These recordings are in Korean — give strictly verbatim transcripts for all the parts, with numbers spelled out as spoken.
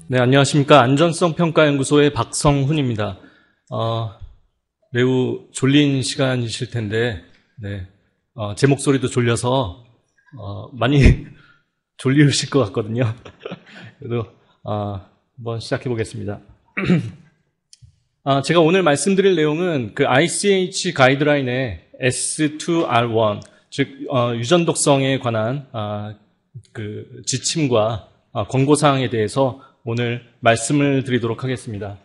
네, 안녕하십니까. 안전성평가연구소의 박성훈입니다. 어, 매우 졸린 시간이실 텐데, 네, 어, 제 목소리도 졸려서 어, 많이 졸리실 것 같거든요. 그래도 어, 한번 시작해 보겠습니다. 아, 제가 오늘 말씀드릴 내용은 그 아이씨에이치 가이드라인의 에스 투 알 원, 즉 어, 유전 독성에 관한 아, 그 지침과 아, 권고 사항에 대해서 오늘 말씀을 드리도록 하겠습니다.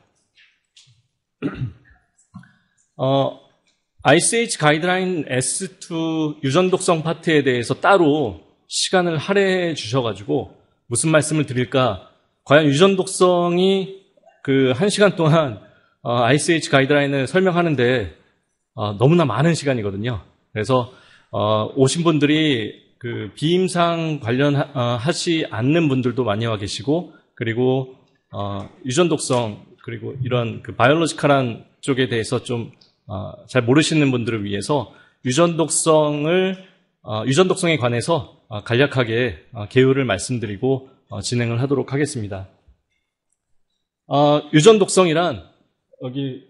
어, 아이씨에이치 가이드라인 에스 투 유전 독성 파트에 대해서 따로 시간을 할애해 주셔가지고 무슨 말씀을 드릴까? 과연 유전 독성이 그 한 시간 동안 어, 아이씨에이치 가이드라인을 설명하는데 어, 너무나 많은 시간이거든요. 그래서 어, 오신 분들이 그 비임상 관련하시 않는 분들도 많이 와 계시고, 그리고 어, 유전 독성 그리고 이런 그 바이올로지컬한 쪽에 대해서 좀 잘 어, 모르시는 분들을 위해서 유전 독성을 어, 유전 독성에 관해서 어, 간략하게 어, 개요를 말씀드리고 어, 진행을 하도록 하겠습니다. 어, 유전 독성이란 여기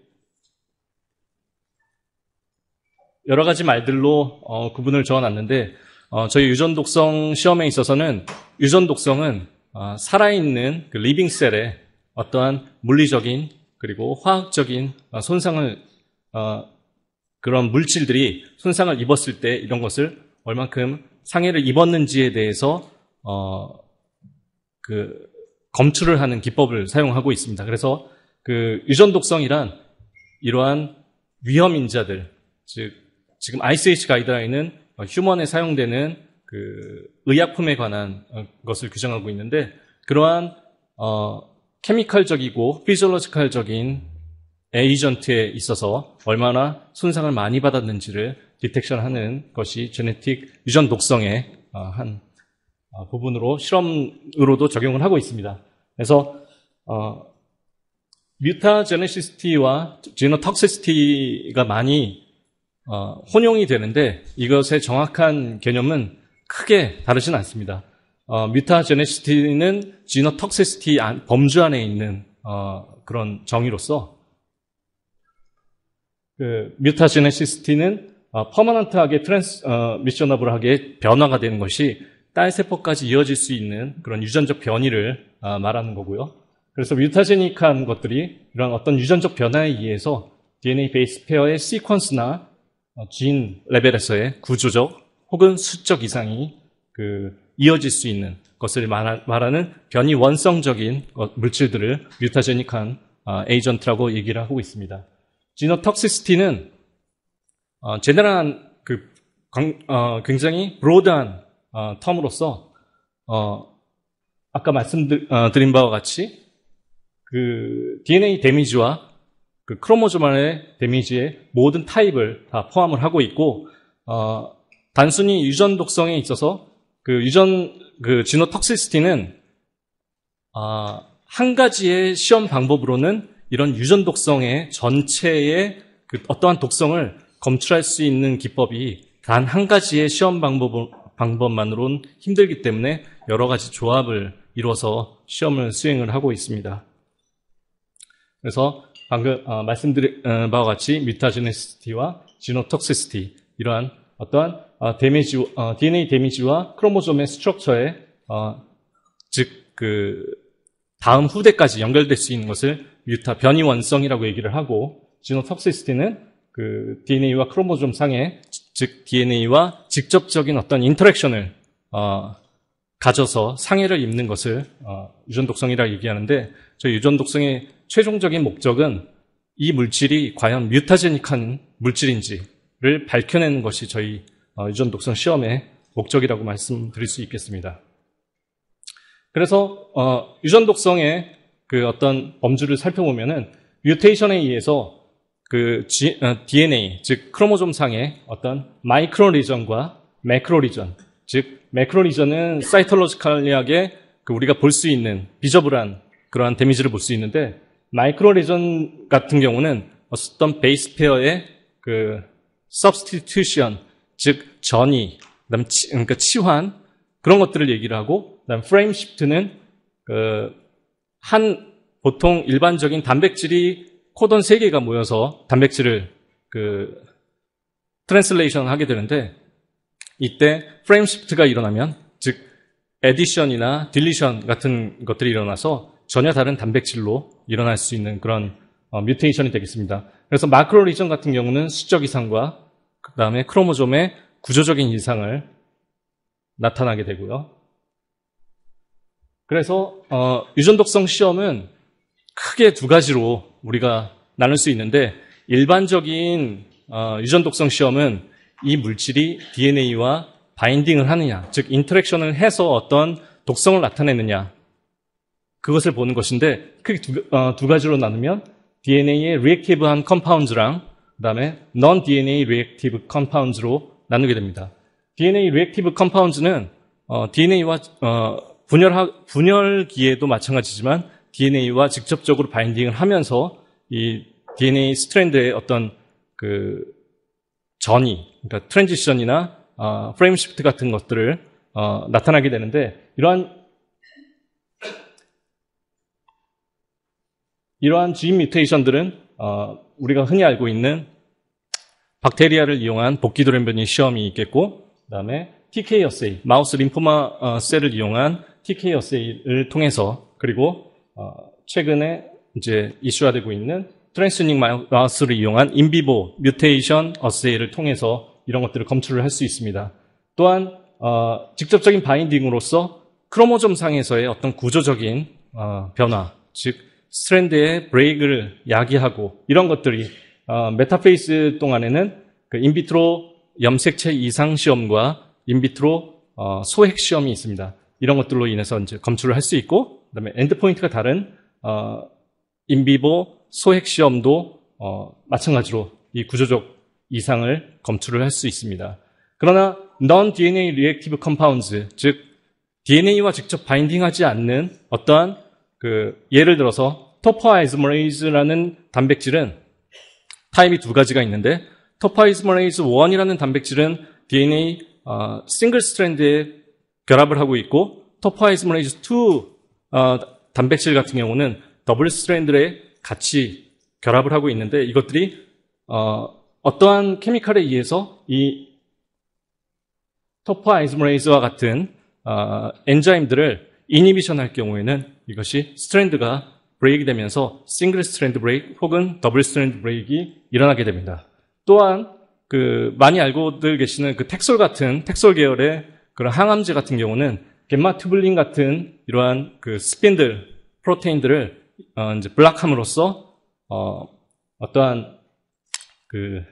여러 가지 말들로 어, 구분을 적어놨는데, 어, 저희 유전 독성 시험에 있어서는 유전 독성은 어, 살아있는 그 리빙 셀에 어떠한 물리적인 그리고 화학적인 어, 손상을 어, 그런 물질들이 손상을 입었을 때 이런 것을 얼만큼 상해를 입었는지에 대해서 어, 그 검출을 하는 기법을 사용하고 있습니다. 그래서 그 유전 독성이란 이러한 위험 인자들, 즉 지금 아이씨에이치 가이드라인은 휴먼에 사용되는 그 의약품에 관한 것을 규정하고 있는데, 그러한 어, 케미컬적이고 피지올로지컬적인 에이전트에 있어서 얼마나 손상을 많이 받았는지를 디텍션하는 것이 제네틱 유전 독성의 한 부분으로 실험으로도 적용을 하고 있습니다. 그래서 어, 뮤타제네시티와 지노톡시시티가 많이 어, 혼용이 되는데 이것의 정확한 개념은 크게 다르진 않습니다. 어, 뮤타제네시티는 지노톡시시티 범주 안에 있는 어, 그런 정의로서, 그 뮤타제네시티는 어, 퍼머넌트하게 트랜스 어, 미셔너블하게 변화가 되는 것이 딸세포까지 이어질 수 있는 그런 유전적 변이를 어, 말하는 거고요. 그래서 뮤타제닉한 것들이 이런 어떤 유전적 변화에 의해서 디엔에이 베이스 페어의 시퀀스나 어, 진 레벨에서의 구조적 혹은 수적 이상이 그 이어질 수 있는 것을 말하는 변이 원성적인 물질들을 뮤타제닉한 어, 에이전트라고 얘기를 하고 있습니다. 지노톡시시티는 어, 제너럴한 그 어, 굉장히 브로드한 어, 텀으로서 어, 아까 말씀드린 바와 같이 그 디엔에이 데미지와 그 크로모조말의 데미지의 모든 타입을 다 포함을 하고 있고, 어, 단순히 유전 독성에 있어서 그 유전 그 지노톡시시티는 어, 한 가지의 시험 방법으로는 이런 유전 독성의 전체의 그 어떠한 독성을 검출할 수 있는 기법이 단 한 가지의 시험 방법, 방법만으로는 힘들기 때문에 여러 가지 조합을 이뤄서 시험을 수행을 하고 있습니다. 그래서 방금 어, 말씀드린 어, 바와 같이 뮤타제네시티와 지노톡시시티, 이러한 어떠한 어, 데미지, 어, 디엔에이 데미지와 크로모솜의 스트럭처에 어, 즉 그 다음 후대까지 연결될 수 있는 것을 뮤타 변이 원성이라고 얘기를 하고, 지노톡시시티는 그 디엔에이와 크로모솜 상의 즉 디엔에이와 직접적인 어떤 인터랙션을 어, 가져서 상해를 입는 것을 어, 유전 독성이라고 얘기하는데, 저희 유전 독성의 최종적인 목적은 이 물질이 과연 뮤타제닉한 물질인지를 밝혀내는 것이 저희 어, 유전 독성 시험의 목적이라고 말씀드릴 수 있겠습니다. 그래서 어, 유전 독성의 그 어떤 범주를 살펴보면은 뮤테이션에 의해서 그 G, 어, 디엔에이 즉 크로모솜 상의 어떤 마이크로 리전과 매크로 리전, 즉 매크로 리전은 사이톨로지컬리하게 그 우리가 볼 수 있는 비저블한 그러한 데미지를 볼 수 있는데, 마이크로 리전 같은 경우는 어떤 베이스 페어의 그 substitution, 즉 전이, 그다음 치, 그러니까 치환, 그런 것들을 얘기를 하고, 그다음 프레임 시프트는 그 한 보통 일반적인 단백질이 코돈 세 개가 모여서 단백질을 그 트랜슬레이션 하게 되는데 이때 프레임 시프트가 일어나면 즉 에디션이나 딜리션 같은 것들이 일어나서 전혀 다른 단백질로 일어날 수 있는 그런 어, 뮤테이션이 되겠습니다. 그래서 마크로 리전 같은 경우는 수적 이상과 그 다음에 크로모솜의 구조적인 이상을 나타나게 되고요. 그래서 어, 유전독성 시험은 크게 두 가지로 우리가 나눌 수 있는데 일반적인 어, 유전독성 시험은 이 물질이 디엔에이와 바인딩을 하느냐, 즉 인터랙션을 해서 어떤 독성을 나타내느냐 그것을 보는 것인데 크게 두, 어, 두 가지로 나누면 디엔에이의 리액티브한 컴파운드랑 그 다음에 non-디엔에이 리액티브 컴파운드로 나누게 됩니다. 디엔에이 리액티브 컴파운드는 어, 디엔에이와 어, 분열 분열기에도 마찬가지지만 디엔에이와 직접적으로 바인딩을 하면서 이 디엔에이 스트랜드의 어떤 그 전이, 그러니까 트랜지션이나 어, 프레임 시프트 같은 것들을 어, 나타나게 되는데 이러한 이러한 지인 뮤테이션들은 어, 우리가 흔히 알고 있는 박테리아를 이용한 복귀 돌연변이 시험이 있겠고, 그다음에 티케이 어세이, 마우스 림포마 어, 셀을 이용한 티케이 어세이를 통해서 그리고 어, 최근에 이제 이슈화되고 있는 트랜스닉 마우스를 이용한 인비보 뮤테이션 어세이를 통해서 이런 것들을 검출을 할 수 있습니다. 또한 어, 직접적인 바인딩으로서 크로모솜 상에서의 어떤 구조적인 어, 변화, 즉 스트랜드의 브레이크를 야기하고 이런 것들이 어, 메타페이스 동안에는 그 인비트로 염색체 이상 시험과 인비트로 어, 소핵 시험이 있습니다. 이런 것들로 인해서 이제 검출을 할 수 있고, 그다음에 엔드포인트가 다른 어, 인비보 소핵 시험도 어, 마찬가지로 이 구조적 이상을 검출을 할 수 있습니다. 그러나 non-디엔에이 reactive compounds, 즉 디엔에이와 직접 바인딩하지 않는 어떠한 그 예를 들어서 토포아이즈머레이즈라는 단백질은 타입이 두 가지가 있는데 토포아이즈머레이즈 일이라는 단백질은 디엔에이 어, 싱글 스트랜드에 결합을 하고 있고 토포아이즈머레이즈 이 어, 단백질 같은 경우는 더블 스트랜드에 같이 결합을 하고 있는데 이것들이 어, 어떠한 케미칼에 의해서 이 토포아이즈머레이즈와 같은 어, 엔자임들을 이니비션 할 경우에는 이것이 스트랜드가 브레이크 되면서 싱글 스트랜드 브레이크 혹은 더블 스트랜드 브레이크가 일어나게 됩니다. 또한 그 많이 알고들 계시는 그 텍솔 같은 텍솔 계열의 그런 항암제 같은 경우는 겜마튜블린 같은 이러한 그 스핀들 프로테인들을 어, 이제 블락함으로써 어, 어떠한 그,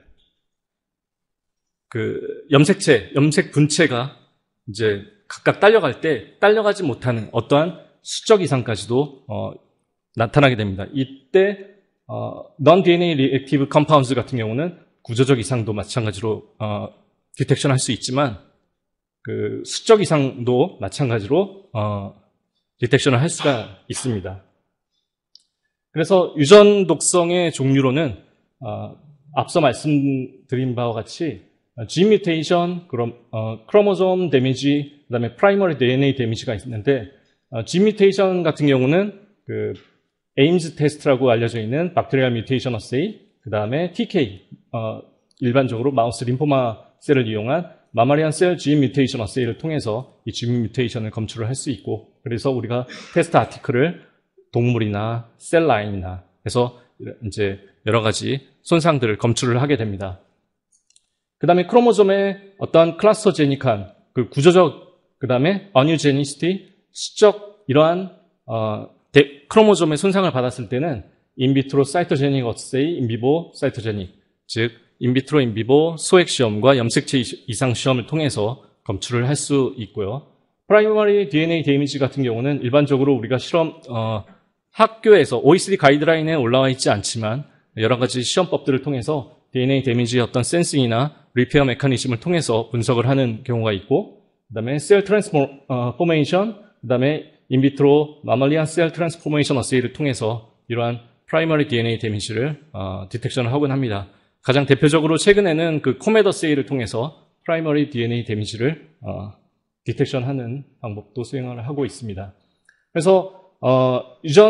그 염색체, 염색 분체가 이제 각각 딸려갈 때 딸려가지 못하는 어떠한 수적 이상까지도 어, 나타나게 됩니다. 이때 어, non-디엔에이 reactive compounds 같은 경우는 구조적 이상도 마찬가지로 어, 디텍션 할 수 있지만 그 수적 이상도 마찬가지로 어, 디텍션을 할 수가 있습니다. 그래서 유전 독성의 종류로는 어, 앞서 말씀드린 바와 같이 진 뮤테이션, 그럼 어, 크로모솜 데미지, 그다음에 프라이머리 디엔에이 데미지가 있는데 어, 진 뮤테이션 같은 경우는 그 에임즈 테스트라고 알려져 있는 박테리얼 뮤테이션 어세이, 그다음에 티케이 어, 일반적으로 마우스 림포마 셀을 이용한 마마리안 셀 지인 뮤테이션 어세이를 통해서 이 지인 뮤테이션을 검출을 할 수 있고, 그래서 우리가 테스트 아티클을 동물이나 셀 라인이나 해서 이제 여러 가지 손상들을 검출을 하게 됩니다. 그 다음에 크로모솜의 어떤 클라스토제닉한 그 구조적, 그 다음에 어뉴제니시티, 수적 이러한 어, 데, 크로모솜의 손상을 받았을 때는 인비트로 사이토제닉 어세이, 인비보 사이토제닉, 즉 인비트로 인비보 소액 시험과 염색체 이상 시험을 통해서 검출을 할 수 있고요. 프라이머리 디엔에이 데미지 같은 경우는 일반적으로 우리가 실험 어, 학교에서 오이시디 가이드라인에 올라와 있지 않지만 여러 가지 시험법들을 통해서 디엔에이 데미지의 어떤 센싱이나 리페어 메커니즘을 통해서 분석을 하는 경우가 있고, 그 다음에 셀 트랜스포메이션, 그 다음에 인비트로 마말리안 셀 트랜스포메이션 어세이를 통해서 이러한 프라이머리 디엔에이 데미지를 어, 디텍션을 하곤 합니다. 가장 대표적으로 최근에는 그 코메드 어세이를 통해서 프라이머리 디엔에이 데미지를 어, 디텍션하는 방법도 수행을 하고 있습니다. 그래서 어,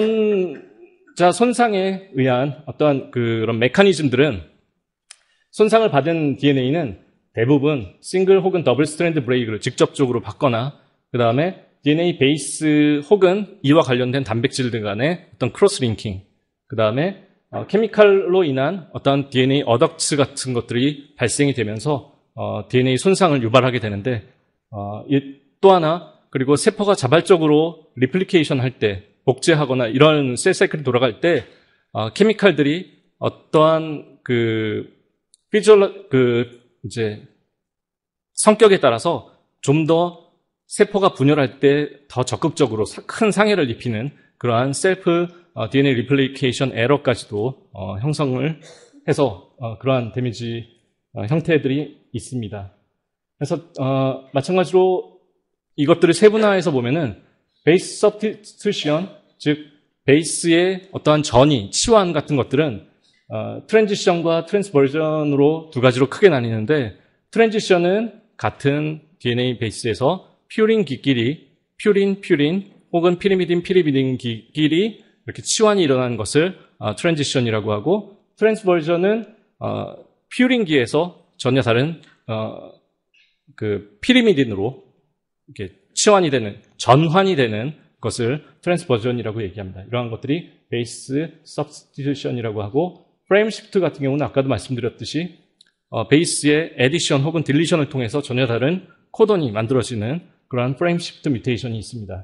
유전자 손상에 의한 어떠한 그런 메커니즘들은 손상을 받은 디엔에이는 대부분 싱글 혹은 더블 스트랜드 브레이크를 직접적으로 받거나 그 다음에 디엔에이 베이스 혹은 이와 관련된 단백질들 간의 어떤 크로스 링킹 그 다음에 어, 케미칼로 인한 어떤 디엔에이 어덕트 같은 것들이 발생이 되면서 어, 디엔에이 손상을 유발하게 되는데 어, 또 하나 그리고 세포가 자발적으로 리플리케이션 할 때 복제하거나 이런 셀 사이클이 돌아갈 때 어, 케미칼들이 어떠한 그 피지컬 그 이제 성격에 따라서 좀 더 세포가 분열할 때 더 적극적으로 큰 상해를 입히는 그러한 셀프 어, 디엔에이 리플리케이션 에러까지도 어, 형성을 해서 어, 그러한 데미지 어, 형태들이 있습니다. 그래서 어, 마찬가지로 이것들을 세분화해서 보면은 베이스 서브스티튜션, 즉 베이스의 어떠한 전이, 치환 같은 것들은 어, 트랜지션과 트랜스버전으로 두 가지로 크게 나뉘는데 트랜지션은 같은 디엔에이 베이스에서 퓨린기끼리, 퓨린, 퓨린 혹은 피리미딘, 피리미딘기끼리 이렇게 치환이 일어나는 것을 어, 트랜지션이라고 하고 트랜스버전은 어, 퓨린기에서 전혀 다른 어, 그 피리미딘으로 이렇게 치환이 되는, 전환이 되는 것을 트랜스버전이라고 얘기합니다. 이러한 것들이 베이스 서브스티튜션이라고 하고 프레임 시프트 같은 경우는 아까도 말씀드렸듯이 어, 베이스의 에디션 혹은 딜리션을 통해서 전혀 다른 코돈이 만들어지는 그러한 프레임 시프트 뮤테이션이 있습니다.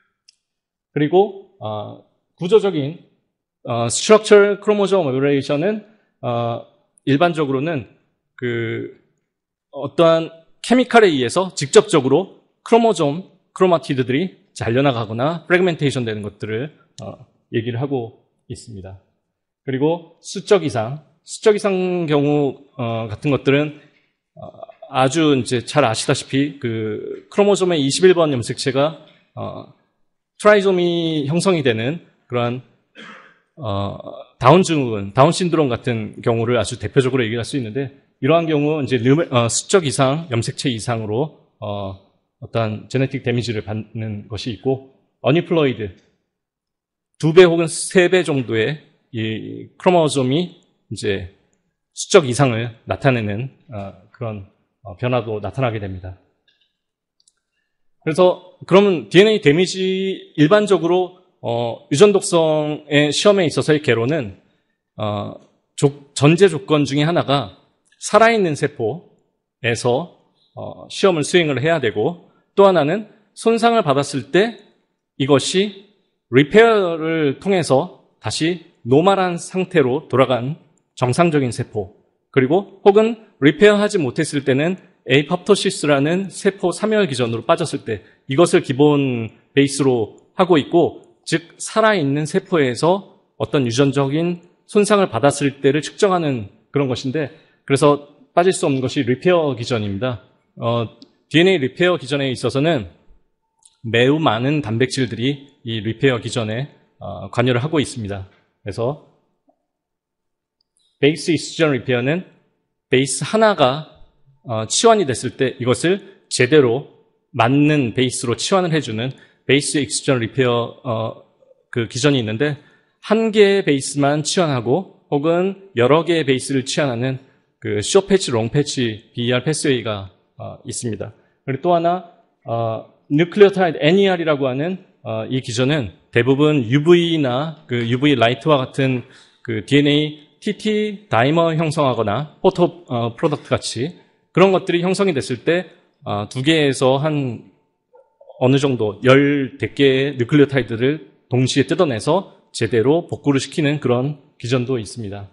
그리고 어, 구조적인 어, 스트럭처럴 크로모솜 어베레이션은 어, 일반적으로는 그 어떠한 케미칼에 의해서 직접적으로 크로모솜, 크로마티드들이 잘려나가거나 프래그멘테이션 되는 것들을 어, 얘기를 하고 있습니다. 그리고 수적 이상, 수적 이상 경우 어, 같은 것들은 어, 아주 이제 잘 아시다시피 그 크로모솜의 이십일 번 염색체가 어, 트라이소미 형성이 되는 그러한 어, 다운 증후군, 다운 신드롬 같은 경우를 아주 대표적으로 얘기할 수 있는데 이러한 경우 이제 어, 수적 이상, 염색체 이상으로 어, 어떤 제네틱 데미지를 받는 것이 있고 어니플로이드 두 배 혹은 세 배 정도의 이 크로모솜이 이제 수적 이상을 나타내는 어, 그런 어, 변화도 나타나게 됩니다. 그래서 그러면 디엔에이 데미지 일반적으로 어, 유전 독성의 시험에 있어서의 개론은 어, 조, 전제 조건 중에 하나가 살아있는 세포에서 어, 시험을 수행을 해야 되고 또 하나는 손상을 받았을 때 이것이 리페어를 통해서 다시 노멀한 상태로 돌아간 정상적인 세포 그리고 혹은 리페어하지 못했을 때는 에이팝토시스라는 세포 사멸 기전으로 빠졌을 때 이것을 기본 베이스로 하고 있고 즉 살아있는 세포에서 어떤 유전적인 손상을 받았을 때를 측정하는 그런 것인데 그래서 빠질 수 없는 것이 리페어 기전입니다. 어, 디엔에이 리페어 기전에 있어서는 매우 많은 단백질들이 이 리페어 기전에 어, 관여를 하고 있습니다. 그래서 베이스 익스전 리페어는 베이스 하나가 어, 치환이 됐을 때 이것을 제대로 맞는 베이스로 치환을 해주는 베이스 익스전 리페어 어, 그 기전이 있는데 한 개의 베이스만 치환하고 혹은 여러 개의 베이스를 치환하는 그 숏 패치, 롱 패치 비이알 패스웨이가 어, 있습니다. 그리고 또 하나 어, 뉴클리오타이드 엔이알이라고 하는 어, 이 기전은 대부분 유브이나 그 유브이 라이트와 같은 그 디엔에이 티티 다이머 형성하거나 포토 어, 프로덕트 같이 그런 것들이 형성이 됐을 때 어, 두 개에서 한 어느 정도 열댓 개의 뉴클리오타이드를 동시에 뜯어내서 제대로 복구를 시키는 그런 기전도 있습니다.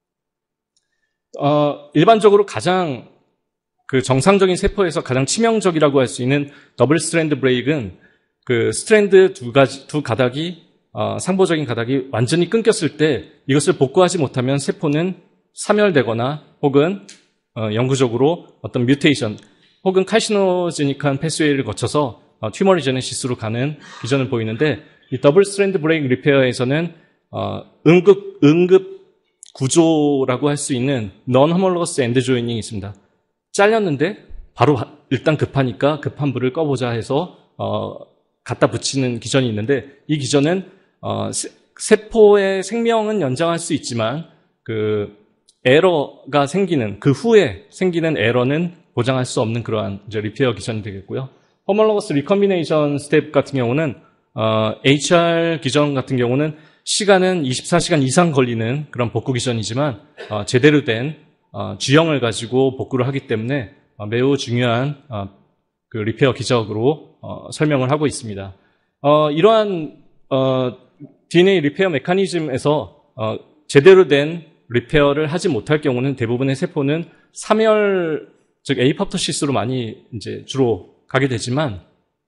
어, 일반적으로 가장 그 정상적인 세포에서 가장 치명적이라고 할 수 있는 더블 스트랜드 브레이크는 그 스트랜드 두 가지, 두 가닥이, 어, 상보적인 가닥이 완전히 끊겼을 때 이것을 복구하지 못하면 세포는 사멸되거나 혹은, 어, 영구적으로 어떤 뮤테이션 혹은 칼시노제닉한 패스웨이를 거쳐서 어, 튜머리제네시스로 가는 기전을 보이는데 이 더블 스트랜드 브레이크 리페어에서는, 어, 응급, 응급 구조라고 할 수 있는 non-homologous end joining이 있습니다. 잘렸는데 바로 일단 급하니까 급한 불을 꺼보자 해서 어, 갖다 붙이는 기전이 있는데 이 기전은 어, 세, 세포의 생명은 연장할 수 있지만 그 에러가 생기는 그 후에 생기는 에러는 보장할 수 없는 그러한 이제 리페어 기전이 되겠고요. 호몰로거스 리컴비네이션 스텝 같은 경우는 어, 에이치알 기전 같은 경우는 시간은 이십사 시간 이상 걸리는 그런 복구 기전이지만 어, 제대로 된 어, G형을 가지고 복구를 하기 때문에 어, 매우 중요한 어, 그 리페어 기적으로 어, 설명을 하고 있습니다. 어, 이러한 어, 디엔에이 리페어 메커니즘에서 어, 제대로 된 리페어를 하지 못할 경우는 대부분의 세포는 사멸, 즉 에이포프토시스로 많이 이제 주로 가게 되지만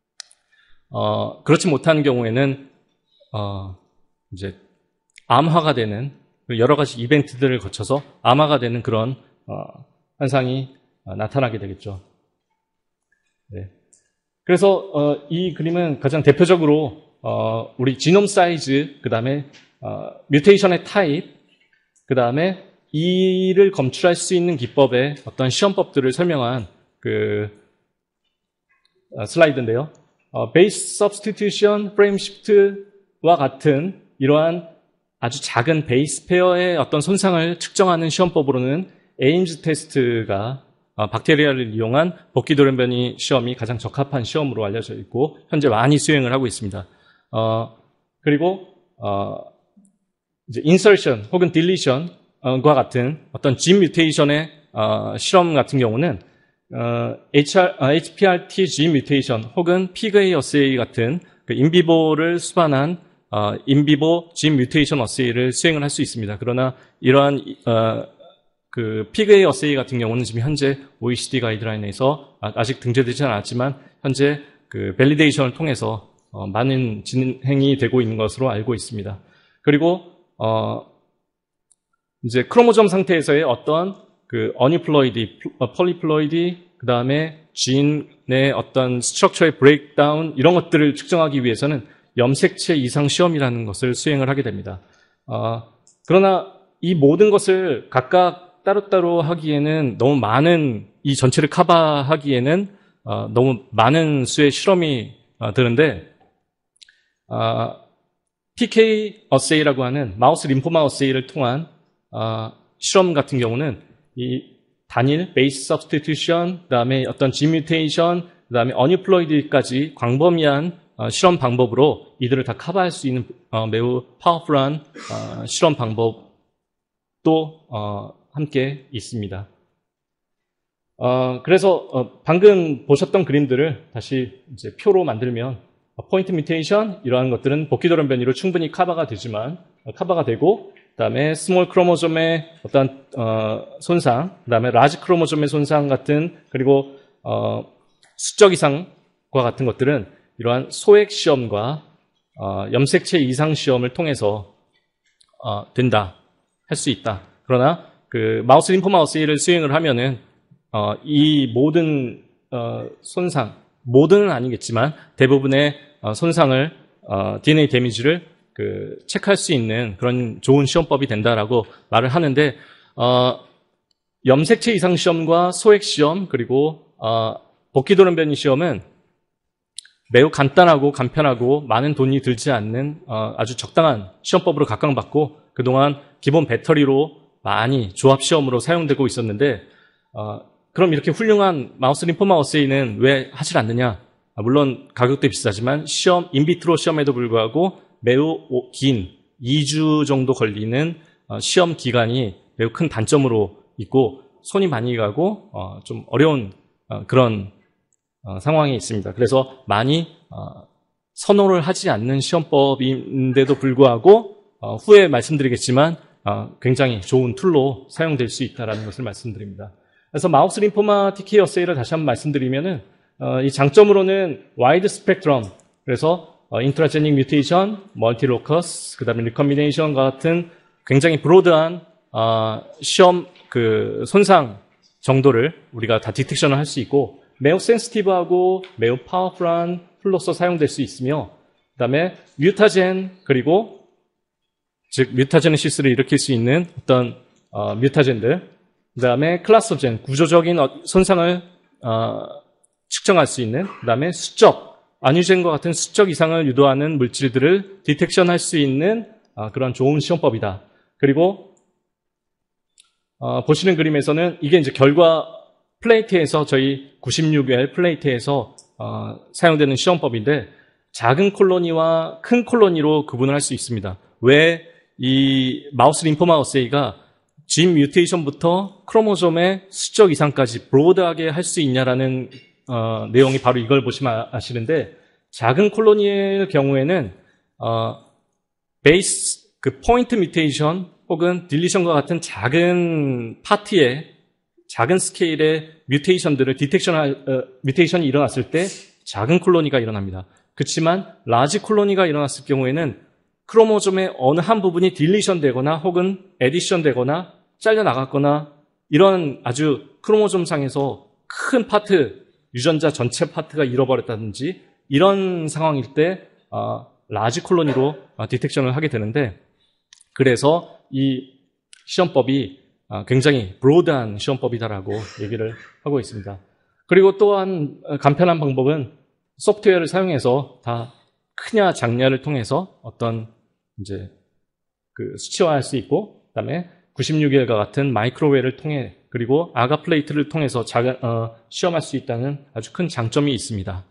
어, 그렇지 못한 경우에는 어, 이제 암화가 되는 여러 가지 이벤트들을 거쳐서 암화가 되는 그런 어, 현상이 어, 나타나게 되겠죠. 네. 그래서 어, 이 그림은 가장 대표적으로 어, 우리 지놈 사이즈, 그 다음에 어, 뮤테이션의 타입, 그 다음에 이를 검출할 수 있는 기법의 어떤 시험법들을 설명한 그 어, 슬라이드인데요. 어, 베이스 서브스티튜션, 프레임 시프트와 같은 이러한 아주 작은 베이스 페어의 어떤 손상을 측정하는 시험법으로는 에임즈 테스트가 어, 박테리아를 이용한 복귀 돌연변이 시험이 가장 적합한 시험으로 알려져 있고 현재 많이 수행을 하고 있습니다. 어, 그리고 어, 이제 인설션 혹은 딜리션과 같은 어떤 진 뮤테이션의 어, 실험 같은 경우는 어, 에이치알, 어, 에이치피알티 진 뮤테이션 혹은 피그에이 어세이 같은 그 인비보를 수반한 어, 인비보 진 뮤테이션 어세이를 수행을 할 수 있습니다. 그러나 이러한 어, 그 피그에이 어세이 같은 경우는 지금 현재 오이시디 가이드라인에서 아직 등재되지는 않았지만 현재 그 밸리데이션을 통해서 어, 많은 진행이 되고 있는 것으로 알고 있습니다. 그리고 어, 이제 크로모점 상태에서의 어떤 그 어니플로이디, 폴리플로이디, 그 다음에 진의 어떤 스트럭처의 브레이크다운 이런 것들을 측정하기 위해서는 염색체 이상 시험이라는 것을 수행을 하게 됩니다. 어, 그러나 이 모든 것을 각각 따로따로 하기에는 너무 많은 이 전체를 커버하기에는 어, 너무 많은 수의 실험이 어, 드는데 어, 피케이 어세이라고 하는 마우스 림포마 어세이를 통한 어, 실험 같은 경우는 이 단일 베이스 서브스티튜션, 그다음에 어떤 진 뮤테이션, 그다음에 어니플로이드까지 광범위한 어, 실험 방법으로 이들을 다 커버할 수 있는 어, 매우 파워풀한 어, 실험 방법도 어, 함께 있습니다. 어, 그래서 어, 방금 보셨던 그림들을 다시 이제 표로 만들면 어, 포인트 뮤테이션 이러한 것들은 복귀 돌연변이로 충분히 커버가 되지만 어, 커버가 되고 그다음에 스몰 크로모점의 어떤 어, 손상, 그다음에 라지 크로모점의 손상 같은 그리고 어, 수적 이상과 같은 것들은 이러한 소액 시험과 어, 염색체 이상 시험을 통해서 어, 된다, 할 수 있다. 그러나 그 마우스 림포마 어세이를 수행을 하면은 어, 이 모든 어, 손상, 모든은 아니겠지만 대부분의 어, 손상을 어, 디엔에이 데미지를 그 체크할 수 있는 그런 좋은 시험법이 된다라고 말을 하는데 어, 염색체 이상 시험과 소액 시험 그리고 어, 복귀 돌연변이 시험은 매우 간단하고 간편하고 많은 돈이 들지 않는 어, 아주 적당한 시험법으로 각광받고 그동안 기본 배터리로 많이 조합 시험으로 사용되고 있었는데 어, 그럼 이렇게 훌륭한 마우스 림포마 어세이는 왜 하질 않느냐? 아, 물론 가격도 비싸지만 시험 인비트로 시험에도 불구하고 매우 긴 이 주 정도 걸리는 어, 시험 기간이 매우 큰 단점으로 있고 손이 많이 가고 어, 좀 어려운 어, 그런 어, 상황이 있습니다. 그래서 많이 어, 선호를 하지 않는 시험법인데도 불구하고 어, 후에 말씀드리겠지만 어, 굉장히 좋은 툴로 사용될 수 있다는 것을 말씀드립니다. 그래서 마우스 림포마 티케이 어세이를 다시 한번 말씀드리면은 어, 이 장점으로는 와이드 스펙트럼, 그래서 어, 인트라제닉 뮤테이션, 멀티로커스, 그 다음에 리컴비네이션 같은 굉장히 브로드한 어, 시험 그 손상 정도를 우리가 다 디텍션을 할 수 있고 매우 센시티브하고 매우 파워풀한 툴로서 사용될 수 있으며 그 다음에 뮤타젠 그리고 즉 뮤타제네시스를 일으킬 수 있는 어떤 어, 뮤타젠들 그 다음에 클라스gen 구조적인 손상을 어, 측정할 수 있는 그 다음에 수적 안유젠과 같은 수적 이상을 유도하는 물질들을 디텍션할 수 있는 어, 그런 좋은 시험법이다. 그리고 어, 보시는 그림에서는 이게 이제 결과 플레이트에서 저희 구십육 엘 플레이트에서 어, 사용되는 시험법인데 작은 콜로니와 큰 콜로니로 구분을 할 수 있습니다. 왜 이 마우스 림포마 어세이가 진 뮤테이션부터 크로모솜의 수적 이상까지 브로드하게 할 수 있냐라는 어, 내용이 바로 이걸 보시면 아시는데 작은 콜로니의 경우에는 어, 베이스 그 포인트 뮤테이션 혹은 딜리션과 같은 작은 파트의 작은 스케일의 뮤테이션들을 디텍션 어, 뮤테이션이 일어났을 때 작은 콜로니가 일어납니다. 그렇지만 라지 콜로니가 일어났을 경우에는 크로모솜의 어느 한 부분이 딜리션 되거나 혹은 에디션 되거나 잘려나갔거나 이런 아주 크로모솜 상에서 큰 파트, 유전자 전체 파트가 잃어버렸다든지 이런 상황일 때 어, 라지 콜로니로 어, 디텍션을 하게 되는데 그래서 이 시험법이 어, 굉장히 브로드한 시험법이다라고 얘기를 하고 있습니다. 그리고 또한 간편한 방법은 소프트웨어를 사용해서 다 크냐 작냐를 통해서 어떤 이제 그 수치화할 수 있고 그다음에 구십육 일과 같은 마이크로웨어를 통해 그리고 아가 플레이트를 통해서 작은, 어, 시험할 수 있다는 아주 큰 장점이 있습니다.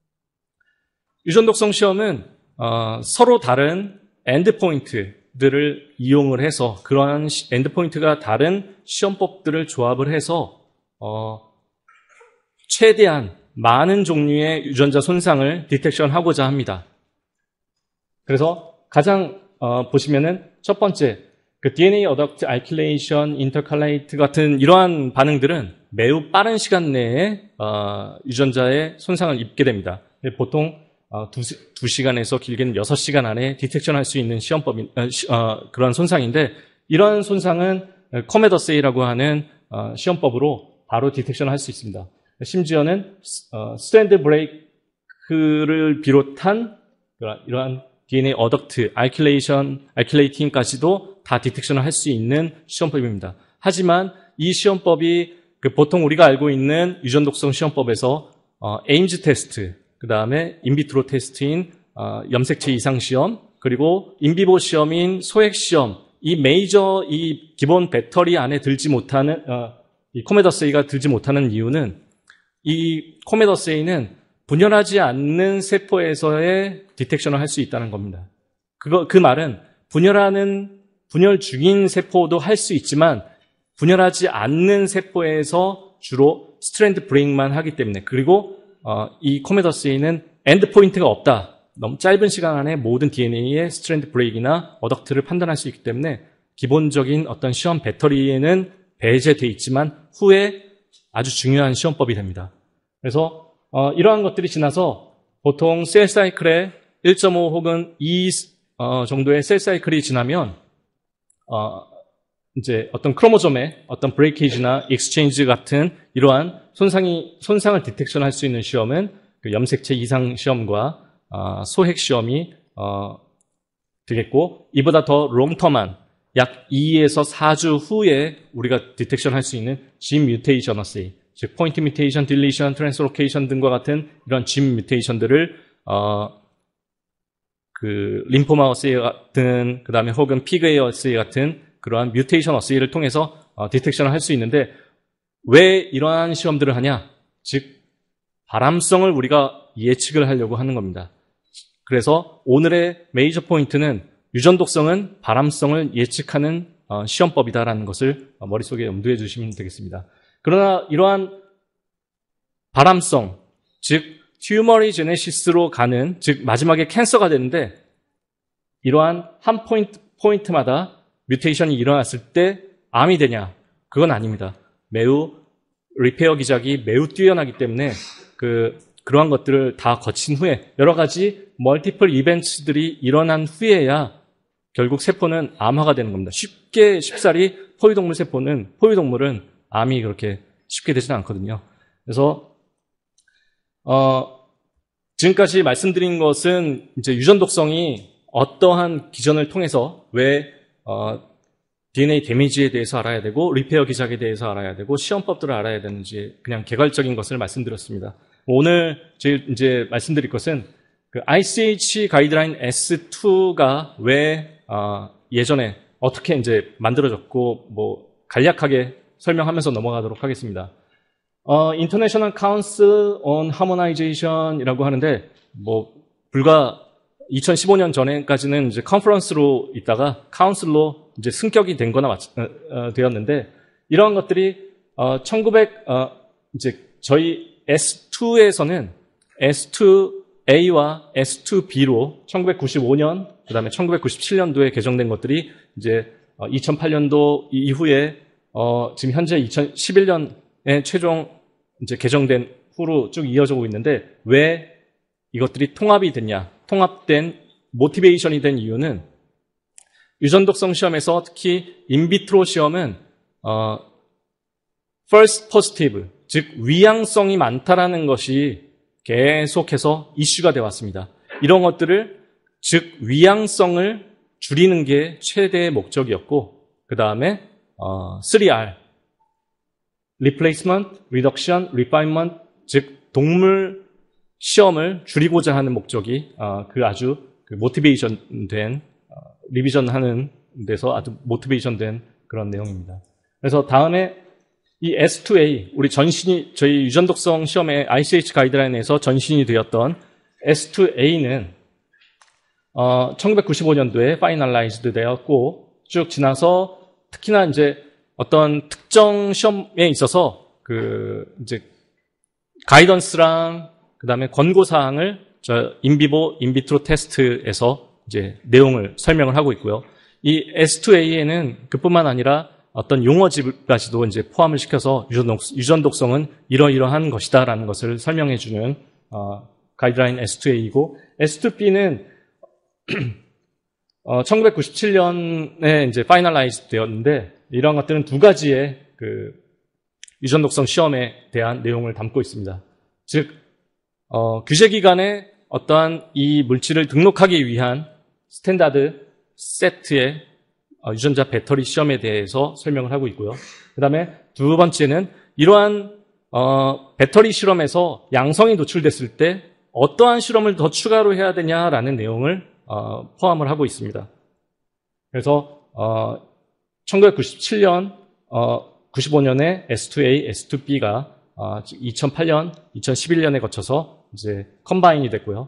유전독성 시험은 어, 서로 다른 엔드포인트들을 이용을 해서 그러한 엔드포인트가 다른 시험법들을 조합을 해서 어, 최대한 많은 종류의 유전자 손상을 디텍션하고자 합니다. 그래서 가장 어, 보시면은 첫 번째 그 디엔에이 어덕트 알킬레이션, 인터칼레이트 같은 이러한 반응들은 매우 빠른 시간 내에 어, 유전자의 손상을 입게 됩니다. 보통 어, 두, 두 시간에서 길게는 여섯 시간 안에 디텍션할 수 있는 시험법인 어, 시, 어, 그런 손상인데 이러한 손상은 코메더세이라고 하는 어, 시험법으로 바로 디텍션할 수 있습니다. 심지어는 어, 스트랜드 브레이크를 비롯한 이러한 디엔에이 어덕트, 알킬레이션, 알킬레이팅까지도 다 디텍션을 할 수 있는 시험법입니다. 하지만 이 시험법이 그 보통 우리가 알고 있는 유전독성 시험법에서 어, 에임즈 테스트, 그 다음에 인비트로 테스트인 어, 염색체 이상 시험, 그리고 인비보 시험인 소액 시험, 이 메이저 이 기본 배터리 안에 들지 못하는 어, 이 코메더세이가 들지 못하는 이유는 이 코메더세이는 분열하지 않는 세포에서의 디텍션을 할 수 있다는 겁니다. 그거, 그 말은 분열하는, 분열 중인 세포도 할 수 있지만 분열하지 않는 세포에서 주로 스트랜드 브레이크만 하기 때문에 그리고 어, 이 코메더세이는 엔드 포인트가 없다. 너무 짧은 시간 안에 모든 디엔에이의 스트랜드 브레이크나 어덕트를 판단할 수 있기 때문에 기본적인 어떤 시험 배터리에는 배제되어 있지만 후에 아주 중요한 시험법이 됩니다. 그래서 어, 이러한 것들이 지나서 보통 셀 사이클에 일 점 오 혹은 이 어, 정도의 셀 사이클이 지나면 어, 이제 어떤 크로모솜의 어떤 브레이케이지나 익스체인지 같은 이러한 손상이 손상을 디텍션할 수 있는 시험은 그 염색체 이상 시험과 어, 소핵 시험이 어, 되겠고 이보다 더 롱텀한 약 이에서 사 주 후에 우리가 디텍션할 수 있는 진 뮤테이션 어세이 즉 포인트 뮤테이션, 딜리션, 트랜스로케이션 등과 같은 이런 진 뮤테이션들을 어, 그 림포마 어세이 같은 그다음에 혹은 피그웨이 어세이 같은 그러한 뮤테이션 어세이를 통해서 어, 디텍션을 할 수 있는데 왜 이러한 시험들을 하냐? 즉 바람성을 우리가 예측을 하려고 하는 겁니다. 그래서 오늘의 메이저 포인트는 유전독성은 바람성을 예측하는 어, 시험법이다라는 것을 어, 머릿속에 염두해 주시면 되겠습니다. 그러나 이러한 바람성, 즉 튜머리제네시스로 가는, 즉 마지막에 캔서가 되는데 이러한 한 포인트, 포인트마다 뮤테이션이 일어났을 때 암이 되냐? 그건 아닙니다. 매우 리페어 기작이 매우 뛰어나기 때문에 그 그러한 것들을 다 거친 후에 여러 가지 멀티플 이벤트들이 일어난 후에야 결국 세포는 암화가 되는 겁니다. 쉽게 쉽사리 포유동물 세포는 포유동물은 암이 그렇게 쉽게 되지는 않거든요. 그래서 어, 지금까지 말씀드린 것은 이제 유전 독성이 어떠한 기전을 통해서 왜 어, 디엔에이 데미지에 대해서 알아야 되고 리페어 기작에 대해서 알아야 되고 시험법들을 알아야 되는지 그냥 개괄적인 것을 말씀드렸습니다. 오늘 제일 이제 말씀드릴 것은 그 아이씨에이치 가이드라인 에스 투가 왜 어, 예전에 어떻게 이제 만들어졌고 뭐 간략하게 설명하면서 넘어가도록 하겠습니다. 어, International Council on Harmonization이라고 하는데 뭐 불과 이천십오 년 전에까지는 이제 컨퍼런스로 있다가 카운슬로 이제 승격이 된 거나 마치, 어, 어, 되었는데 이러한 것들이 어, 천구백 어, 이제 저희 에스 투에서는 에스 투 에이와 에스 투 비로 천구백구십오 년 그다음에 천구백구십칠 년도에 개정된 것들이 이제 어, 이천팔 년도 이후에 어, 지금 현재 이천십일 년에 최종 이제 개정된 후로 쭉 이어지고 있는데 왜 이것들이 통합이 됐냐? 통합된 모티베이션이 된 이유는 유전독성 시험에서 특히 인비트로 시험은 어, false positive, 즉 위양성이 많다라는 것이 계속해서 이슈가 되어 왔습니다. 이런 것들을 즉 위양성을 줄이는 게 최대의 목적이었고 그 다음에 어, 쓰리 알 Replacement, Reduction, Refinement, 즉 동물 시험을 줄이고자 하는 목적이 어, 그 아주 그 모티베이션 된 어, 리비전하는 데서 아주 모티베이션 된 그런 내용입니다. 그래서 다음에 이 에스 투 에이 우리 전신이 저희 유전독성 시험의 아이씨에이치 가이드라인에서 전신이 되었던 에스 투 에이는 어, 천구백구십오 년도에 파이널라이즈드 되었고 쭉 지나서 특히나 이제 어떤 특정 시험에 있어서 그 이제 가이던스랑 그다음에 권고 사항을 저 인비보 인비트로 테스트에서 이제 내용을 설명을 하고 있고요. 이 에스 투 에이에는 그뿐만 아니라 어떤 용어집까지도 이제 포함을 시켜서 유전독, 유전독성은 이러이러한 것이다라는 것을 설명해 주는 어, 가이드라인 에스 투 에이이고 에스 투 비는 어, 천구백구십칠 년에 이제 파이널라이즈 되었는데 이러한 것들은 두 가지의 그 유전독성 시험에 대한 내용을 담고 있습니다. 즉 어, 규제기관에 어떠한 이 물질을 등록하기 위한 스탠다드 세트의 어, 유전자 배터리 시험에 대해서 설명을 하고 있고요. 그 다음에 두 번째는 이러한 어, 배터리 실험에서 양성이 노출됐을 때 어떠한 실험을 더 추가로 해야 되냐라는 내용을 어, 포함을 하고 있습니다. 그래서 어, 천구백구십칠 년, 어, 구십오 년에 에스 투 에이, 에스 투 비가 어, 이천팔 년, 이천십일 년에 거쳐서 이제 컴바인이 됐고요.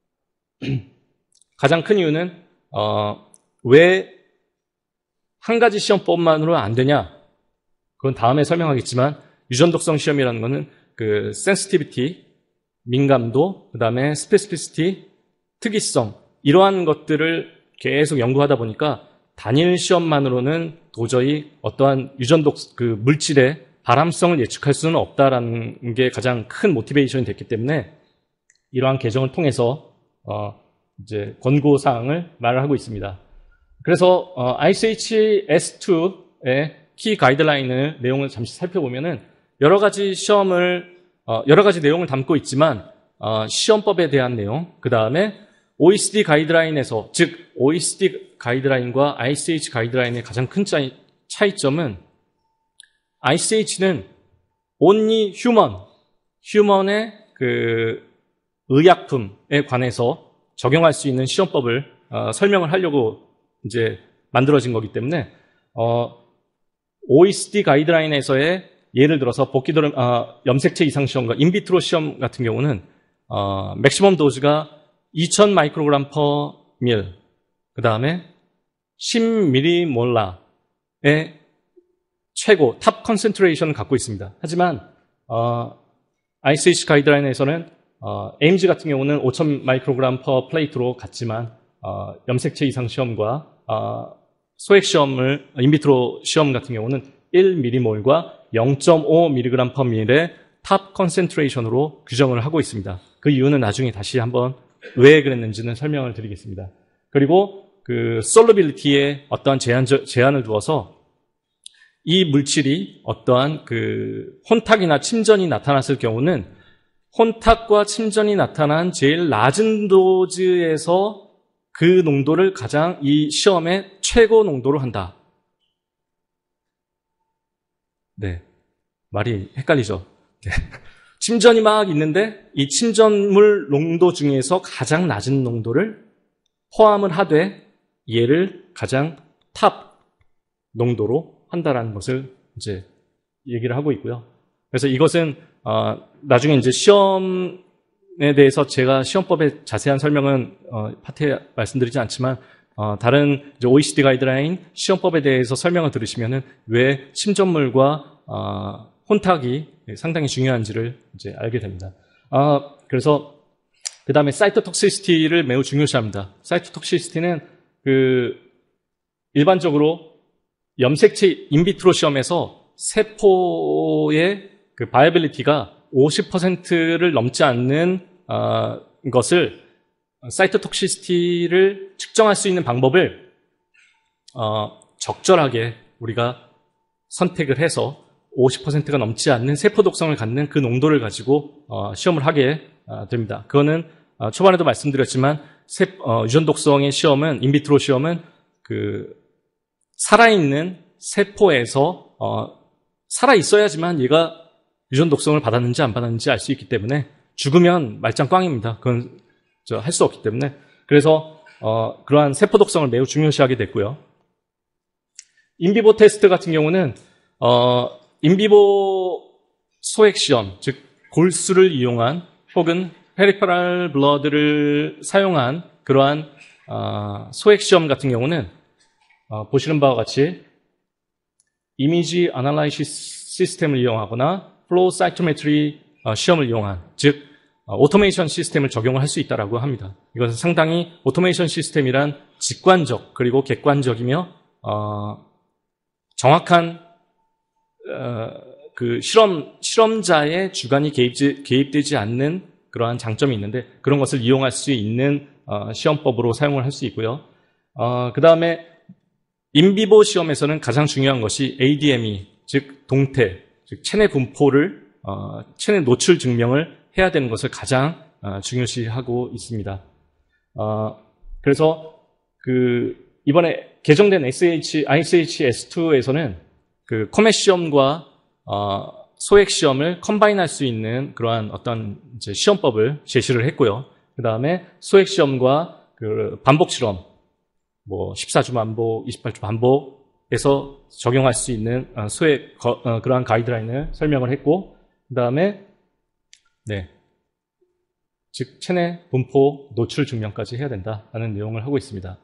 가장 큰 이유는 어, 왜 한 가지 시험법만으로 안 되냐? 그건 다음에 설명하겠지만 유전독성 시험이라는 것은 그 센시티비티, 민감도, 그 다음에 스페시피시티, 특이성 이러한 것들을 계속 연구하다 보니까 단일 시험만으로는 도저히 어떠한 유전독 그 물질의 발암성을 예측할 수는 없다라는 게 가장 큰 모티베이션이 됐기 때문에 이러한 개정을 통해서 어 이제 권고 사항을 말을 하고 있습니다. 그래서 어 아이씨에이치 에스 투의 키 가이드라인을 내용을 잠시 살펴보면은 여러 가지 시험을 어 여러 가지 내용을 담고 있지만 어 시험법에 대한 내용, 그 다음에 오이시디 가이드라인에서 즉 오이시디 가이드라인과 아이씨에이치 가이드라인의 가장 큰 차이, 차이점은 아이씨에이치는 only human, human의 그 의약품에 관해서 적용할 수 있는 시험법을 어, 설명을 하려고 이제 만들어진 거기 때문에 어, 오이시디 가이드라인에서의 예를 들어서 복기도름 어, 염색체 이상 시험과 인비트로 시험 같은 경우는 어, 맥시멈 도즈가 이천 마이크로그램 퍼 밀, 그 다음에 십 밀리몰라의 최고 탑 컨센트레이션을 갖고 있습니다. 하지만 어, 아이씨에이치 가이드라인에서는 어, 에임즈 같은 경우는 오천 마이크로그램 퍼 플레이트로 같지만 어, 염색체 이상 시험과 어, 소액 시험을 인비트로 시험 같은 경우는 일 밀리몰과 영 점 오 밀리그램 퍼 밀의 탑 컨센트레이션으로 규정을 하고 있습니다. 그 이유는 나중에 다시 한번 왜 그랬는지는 설명을 드리겠습니다. 그리고 그 솔루빌리티에 어떠한 제한, 제한을 두어서 이 물질이 어떠한 그 혼탁이나 침전이 나타났을 경우는 혼탁과 침전이 나타난 제일 낮은 도즈에서 그 농도를 가장 이 시험의 최고 농도로 한다. 네, 말이 헷갈리죠. 네. 침전이 막 있는데 이 침전물 농도 중에서 가장 낮은 농도를 포함을 하되 얘를 가장 탑 농도로 한다라는 것을 이제 얘기를 하고 있고요. 그래서 이것은 어, 나중에 이제 시험에 대해서 제가 시험법의 자세한 설명은 어, 파트에 말씀드리지 않지만 어, 다른 이제 오이시디 가이드라인 시험법에 대해서 설명을 들으시면은 왜 침전물과 어, 혼탁이 상당히 중요한지를 이제 알게 됩니다. 어, 그래서 그 다음에 사이트 톡시시티를 매우 중요시합니다. 사이트 톡시시티는 그 일반적으로 염색체 인비트로 시험에서 세포의 그 바이빌리티가 오십 퍼센트를 넘지 않는 어, 것을 사이트 톡시시티를 측정할 수 있는 방법을 어, 적절하게 우리가 선택을 해서 오십 퍼센트가 넘지 않는 세포 독성을 갖는 그 농도를 가지고 어, 시험을 하게 어, 됩니다. 그거는 어, 초반에도 말씀드렸지만 세, 어, 유전 독성의 시험은 인비트로 시험은 그 살아있는 세포에서 어, 살아 있어야지만 얘가 유전 독성을 받았는지 안 받았는지 알 수 있기 때문에 죽으면 말짱 꽝입니다. 그건 할 수 없기 때문에 그래서 어, 그러한 세포 독성을 매우 중요시하게 됐고요. 인비보 테스트 같은 경우는 어, 인비보 소액 시험, 즉 골수를 이용한 혹은 페리페럴 블러드를 사용한 그러한 어, 소액 시험 같은 경우는 어, 보시는 바와 같이 이미지 아날라이시스 시스템을 이용하거나 플로우 사이토메트리 어, 시험을 이용한 즉 어, 오토메이션 시스템을 적용을 할 수 있다고 합니다. 이것은 상당히 오토메이션 시스템이란 직관적 그리고 객관적이며 어, 정확한 어, 그 실험 실험자의 주관이 개입지, 개입되지 않는 그러한 장점이 있는데 그런 것을 이용할 수 있는 어, 시험법으로 사용을 할 수 있고요. 어, 그 다음에 인비보 시험에서는 가장 중요한 것이 에이디엠이 즉 동태 즉 체내 분포를 어, 체내 노출 증명을 해야 되는 것을 가장 어, 중요시하고 있습니다. 어, 그래서 그 이번에 개정된 에스에이치, 아이에스에이치 에스 투에서는 그 코멧 시험과 어, 소액 시험을 컴바인할 수 있는 그러한 어떤 이제 시험법을 제시를 했고요. 그 다음에 소액 시험과 그 반복 실험, 뭐 십사 주 반복, 이십팔 주 반복에서 적용할 수 있는 어, 소액 거, 어, 그러한 가이드라인을 설명을 했고, 그 다음에 네, 즉 체내 분포 노출 증명까지 해야 된다라는 내용을 하고 있습니다.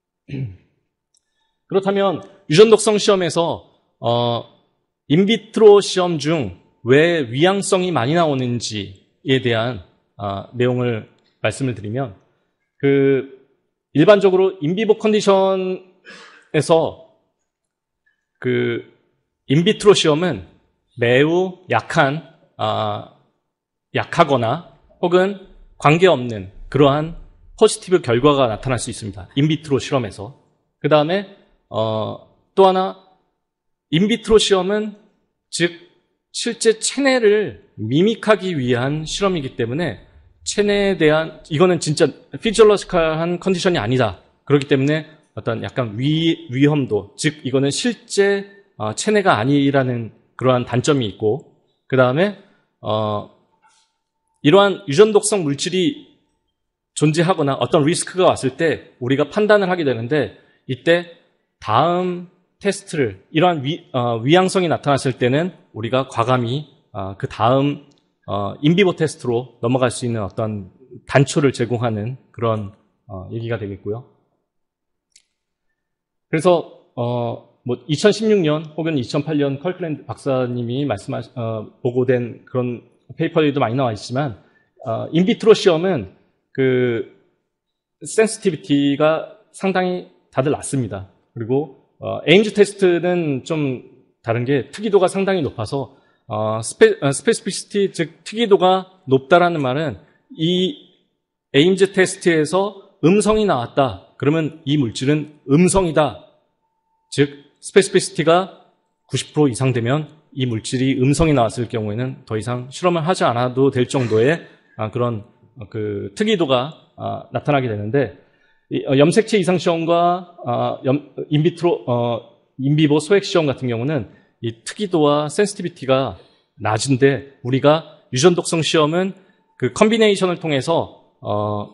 그렇다면 유전 독성 시험에서 어, 인비트로 시험 중 왜 위양성이 많이 나오는지에 대한 어, 내용을 말씀을 드리면 그 일반적으로 인비보 컨디션에서 그 인비트로 시험은 매우 약한 어, 약하거나 혹은 관계없는 그러한 포지티브 결과가 나타날 수 있습니다. 인비트로 실험에서. 그 다음에 어, 또 하나 인비트로 시험은 즉 실제 체내를 미믹하기 위한 실험이기 때문에 체내에 대한 이거는 진짜 피지올로지컬한 컨디션이 아니다. 그렇기 때문에 어떤 약간 위, 위험도 즉 이거는 실제 어, 체내가 아니라는 그러한 단점이 있고 그 다음에 어, 이러한 유전 독성 물질이 존재하거나 어떤 리스크가 왔을 때 우리가 판단을 하게 되는데 이때 다음 테스트를 이러한 위, 어, 위양성이 나타났을 때는 우리가 과감히 어, 그 다음 어, 인비보 테스트로 넘어갈 수 있는 어떤 단초를 제공하는 그런 어, 얘기가 되겠고요. 그래서 어, 뭐 이천십육 년 혹은 이천팔 년 컬클랜드 박사님이 말씀하 어, 보고된 그런 페이퍼들도 많이 나와 있지만 어, 인비트로 시험은 그 센시티비티가 상당히 다들 낮습니다. 그리고 어, 에임즈 테스트는 좀 다른 게 특이도가 상당히 높아서 어, 스페, 어, 스페시피시티 즉 특이도가 높다라는 말은 이 에임즈 테스트에서 음성이 나왔다. 그러면 이 물질은 음성이다. 즉 스페시피시티가 구십 퍼센트 이상 되면 이 물질이 음성이 나왔을 경우에는 더 이상 실험을 하지 않아도 될 정도의 아, 그런 그 특이도가 아, 나타나게 되는데 이, 어, 염색체 이상 시험과 어, 염, 인비트로 어, 인비보 소액 시험 같은 경우는 이 특이도와 센시티비티가 낮은데 우리가 유전 독성 시험은 그 컨비네이션을 통해서 어,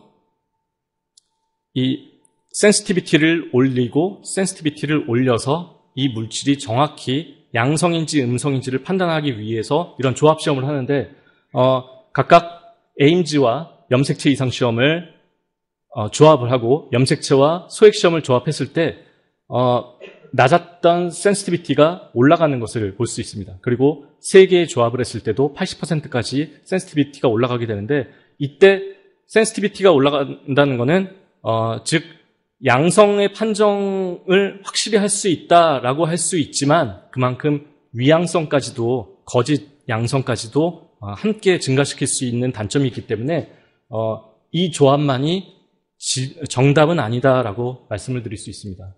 이 센시티비티를 올리고 센시티비티를 올려서 이 물질이 정확히 양성인지 음성인지를 판단하기 위해서 이런 조합 시험을 하는데 어, 각각 에임즈와 염색체 이상 시험을 어, 조합을 하고 염색체와 소액 시험을 조합했을 때 어, 낮았던 센시티비티가 올라가는 것을 볼 수 있습니다. 그리고 세 개의 조합을 했을 때도 팔십 퍼센트까지 센시티비티가 올라가게 되는데 이때 센시티비티가 올라간다는 것은 어, 즉 양성의 판정을 확실히 할 수 있다라고 할 수 있지만 그만큼 위양성까지도 거짓 양성까지도 어, 함께 증가시킬 수 있는 단점이 있기 때문에 어, 이 조합만이 지, 정답은 아니다라고 말씀을 드릴 수 있습니다.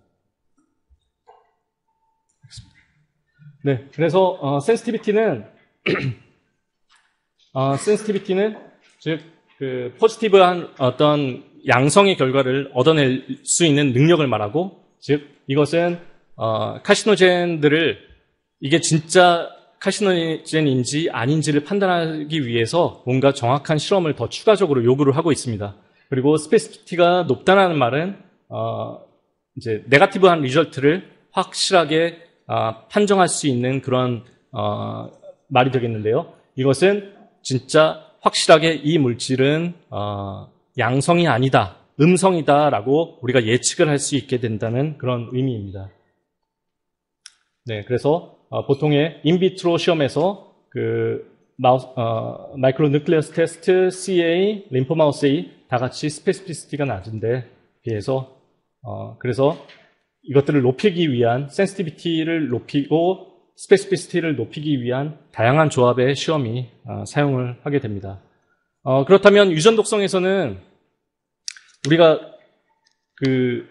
네, 그래서 어, 센시티비티는 어, 센시티비티는 즉 그 포지티브한 어떤 양성의 결과를 얻어낼 수 있는 능력을 말하고, 즉 이것은 어, 카시노젠들을 이게 진짜 카시노젠인지 아닌지를 판단하기 위해서 뭔가 정확한 실험을 더 추가적으로 요구를 하고 있습니다. 그리고 스페시피티가 높다는 말은 어, 이제 네거티브한 리절트를 확실하게 어, 판정할 수 있는 그런 어, 말이 되겠는데요. 이것은 진짜 확실하게 이 물질은 어, 양성이 아니다, 음성이다라고 우리가 예측을 할 수 있게 된다는 그런 의미입니다. 네, 그래서 어, 보통의 인비트로 시험에서 그 마우스, 어, 마이크로 뉴클리어스 테스트, 씨에이, 림포마우스 에이 다 같이 스페시피시티가 낮은데 비해서 어, 그래서 이것들을 높이기 위한 센시티비티를 높이고 스페시피시티를 높이기 위한 다양한 조합의 시험이 어, 사용을 하게 됩니다. 어, 그렇다면 유전 독성에서는 우리가 그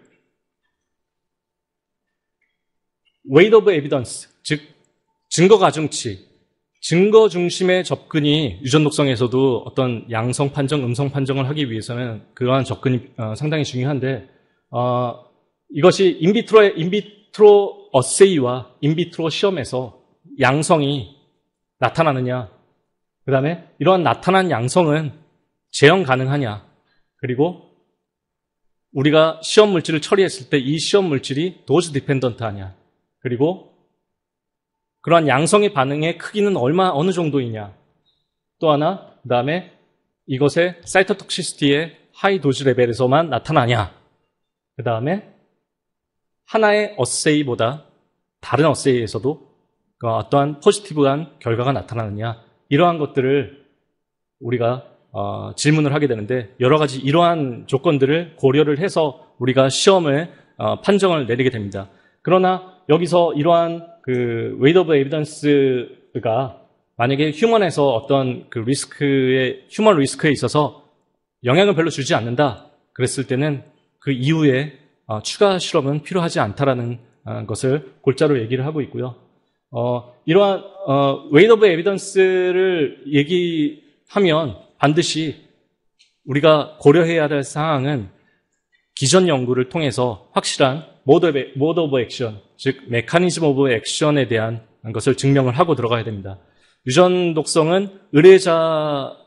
weight of evidence, 즉 증거 가중치, 증거 중심의 접근이 유전 독성에서도 어떤 양성 판정, 음성 판정을 하기 위해서는 그러한 접근이 어, 상당히 중요한데 어, 이것이 인비트로의 인비트로 어세이와 인비트로 시험에서 양성이 나타나느냐, 그 다음에 이러한 나타난 양성은 재현 가능하냐, 그리고 우리가 시험 물질을 처리했을 때 이 시험 물질이 도즈 디펜던트하냐, 그리고 그러한 양성의 반응의 크기는 얼마 어느 정도이냐, 또 하나 그 다음에 이것의 사이토톡시시티의 하이 도즈 레벨에서만 나타나냐, 그 다음에 하나의 어세이보다 다른 어세이에서도 어떠한 포지티브한 결과가 나타나느냐, 이러한 것들을 우리가 어, 질문을 하게 되는데 여러 가지 이러한 조건들을 고려를 해서 우리가 시험을 어, 판정을 내리게 됩니다. 그러나 여기서 이러한 그 weight of evidence가 만약에 휴먼에서 어떤 그 리스크에 휴먼 리스크에 있어서 영향을 별로 주지 않는다 그랬을 때는 그 이후에 어, 추가 실험은 필요하지 않다라는 어, 것을 골자로 얘기를 하고 있고요. 어, 이러한 어, weight of evidence를 얘기하면 반드시 우리가 고려해야 될 사항은 기존 연구를 통해서 확실한 mode of, mode of action, 즉 mechanism of action에 대한 것을 증명을 하고 들어가야 됩니다. 유전 독성은 의뢰자가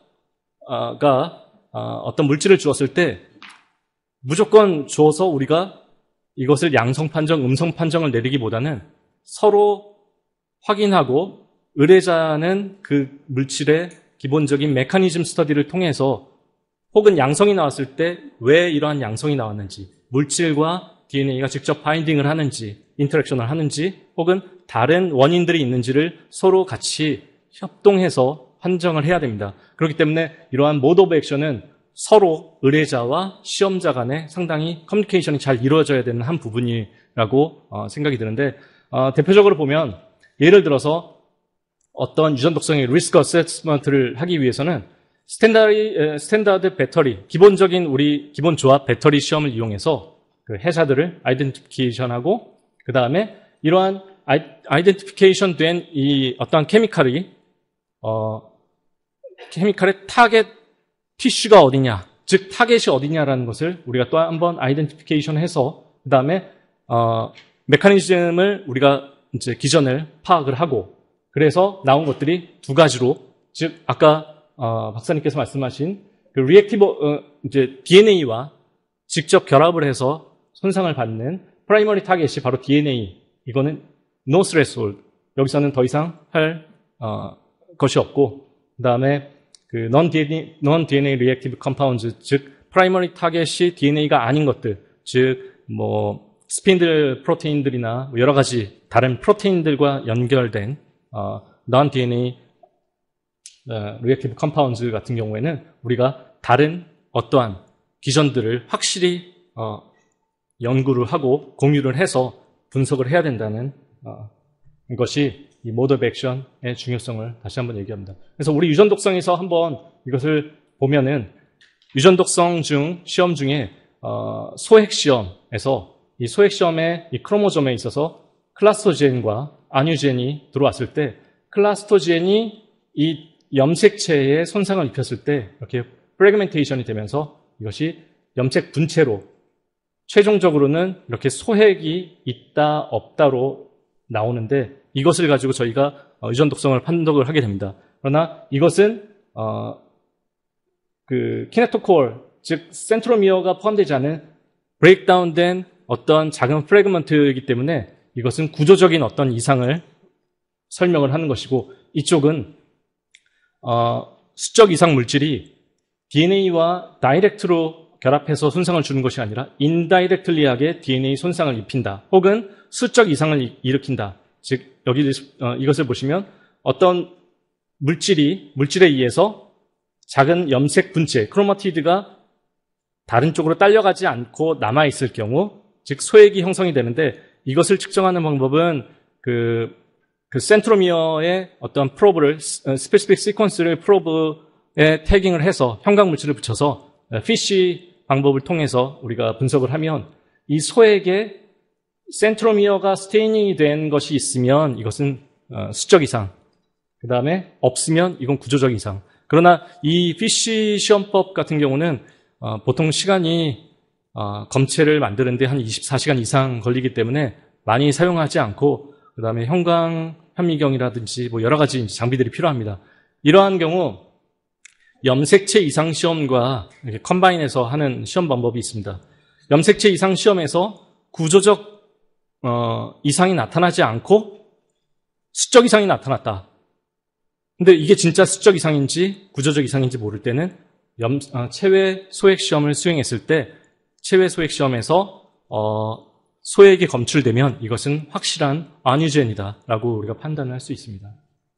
어떤 물질을 주었을 때 무조건 줘서 우리가 이것을 양성 판정, 음성 판정을 내리기보다는 서로 확인하고 의뢰자는 그 물질의 기본적인 메커니즘 스터디를 통해서 혹은 양성이 나왔을 때 왜 이러한 양성이 나왔는지, 물질과 디엔에이가 직접 바인딩을 하는지, 인터랙션을 하는지, 혹은 다른 원인들이 있는지를 서로 같이 협동해서 판정을 해야 됩니다. 그렇기 때문에 이러한 모드 오브 액션은 서로 의뢰자와 시험자 간에 상당히 커뮤니케이션이 잘 이루어져야 되는 한 부분이라고 어, 생각이 드는데 어, 대표적으로 보면 예를 들어서 어떤 유전 독성의 리스크 어세스먼트를 하기 위해서는 스탠다드, 스탠다드 배터리, 기본적인 우리 기본 조합 배터리 시험을 이용해서 그 해자들을 아이덴티피케이션하고 그 다음에 이러한 아이, 아이덴티피케이션 된 이 어떠한 케미칼이 어, 케미칼의 타겟 티슈가 어디냐, 즉 타겟이 어디냐라는 것을 우리가 또 한번 아이덴티피케이션해서 그 다음에 어, 메커니즘을 우리가 이제 기전을 파악을 하고 그래서 나온 것들이 두 가지로 즉 아까 어, 박사님께서 말씀하신 그 리액티브 어, 이제 디엔에이와 직접 결합을 해서 손상을 받는 프라이머리 타겟이 바로 디엔에이. 이거는 no threshold. 여기서는 더 이상 할 어, 것이 없고, 그 다음에 그 non-디엔에이, non-디엔에이 reactive compounds, 즉 프라이머리 타겟이 디엔에이가 아닌 것들, 즉 뭐 스핀들 프로테인들이나 여러 가지 다른 프로테인들과 연결된 어, non-디엔에이 어, reactive compounds 같은 경우에는 우리가 다른 어떠한 기전들을 확실히 어, 연구를 하고 공유를 해서 분석을 해야 된다는 어, 것이 이 모드 오브 액션의 중요성을 다시 한번 얘기합니다. 그래서 우리 유전 독성에서 한번 이것을 보면은 유전 독성 중 시험 중에 어, 소핵 시험에서 이 소핵 시험의 이 크로모점에 있어서 클라스토젠과 아뉴젠이 들어왔을 때 클라스토젠이 이 염색체에 손상을 입혔을 때 이렇게 프래그멘테이션이 되면서 이것이 염색 분체로 최종적으로는 이렇게 소핵이 있다 없다로 나오는데 이것을 가지고 저희가 유전 독성을 판독을 하게 됩니다. 그러나 이것은 어, 그 키네토콜 즉 센트로미어가 포함되지 않은 브레이크다운된 어떤 작은 프래그먼트이기 때문에 이것은 구조적인 어떤 이상을 설명을 하는 것이고 이쪽은 어, 수적 이상 물질이 디엔에이와 다이렉트로 결합해서 손상을 주는 것이 아니라 인다이렉틀리하게 디엔에이 손상을 입힌다. 혹은 수적 이상을 일으킨다. 즉 여기 어, 이것을 보시면 어떤 물질이 물질에 의해서 작은 염색 분체 크로마티드가 다른 쪽으로 딸려가지 않고 남아있을 경우 즉 소액이 형성이 되는데 이것을 측정하는 방법은 그, 그 센트로미어의 어떤 프로브를 스페시픽 시퀀스를 프로브에 태깅을 해서 형광 물질을 붙여서 피쉬 방법을 통해서 우리가 분석을 하면 이 소액에 센트로미어가 스테이닝이 된 것이 있으면 이것은 수적 이상, 그 다음에 없으면 이건 구조적 이상. 그러나 이 피쉬 시험법 같은 경우는 어, 보통 시간이 어, 검체를 만드는데 한 이십사 시간 이상 걸리기 때문에 많이 사용하지 않고 그 다음에 형광 현미경이라든지 뭐 여러 가지 장비들이 필요합니다. 이러한 경우 염색체 이상 시험과 이렇게 컴바인해서 하는 시험 방법이 있습니다. 염색체 이상 시험에서 구조적 어, 이상이 나타나지 않고 수적 이상이 나타났다. 근데 이게 진짜 수적 이상인지 구조적 이상인지 모를 때는 염, 어, 체외 소액 시험을 수행했을 때 체외 소액 시험에서 어, 소액이 검출되면 이것은 확실한 아뉴젠이다라고 우리가 판단을 할 수 있습니다.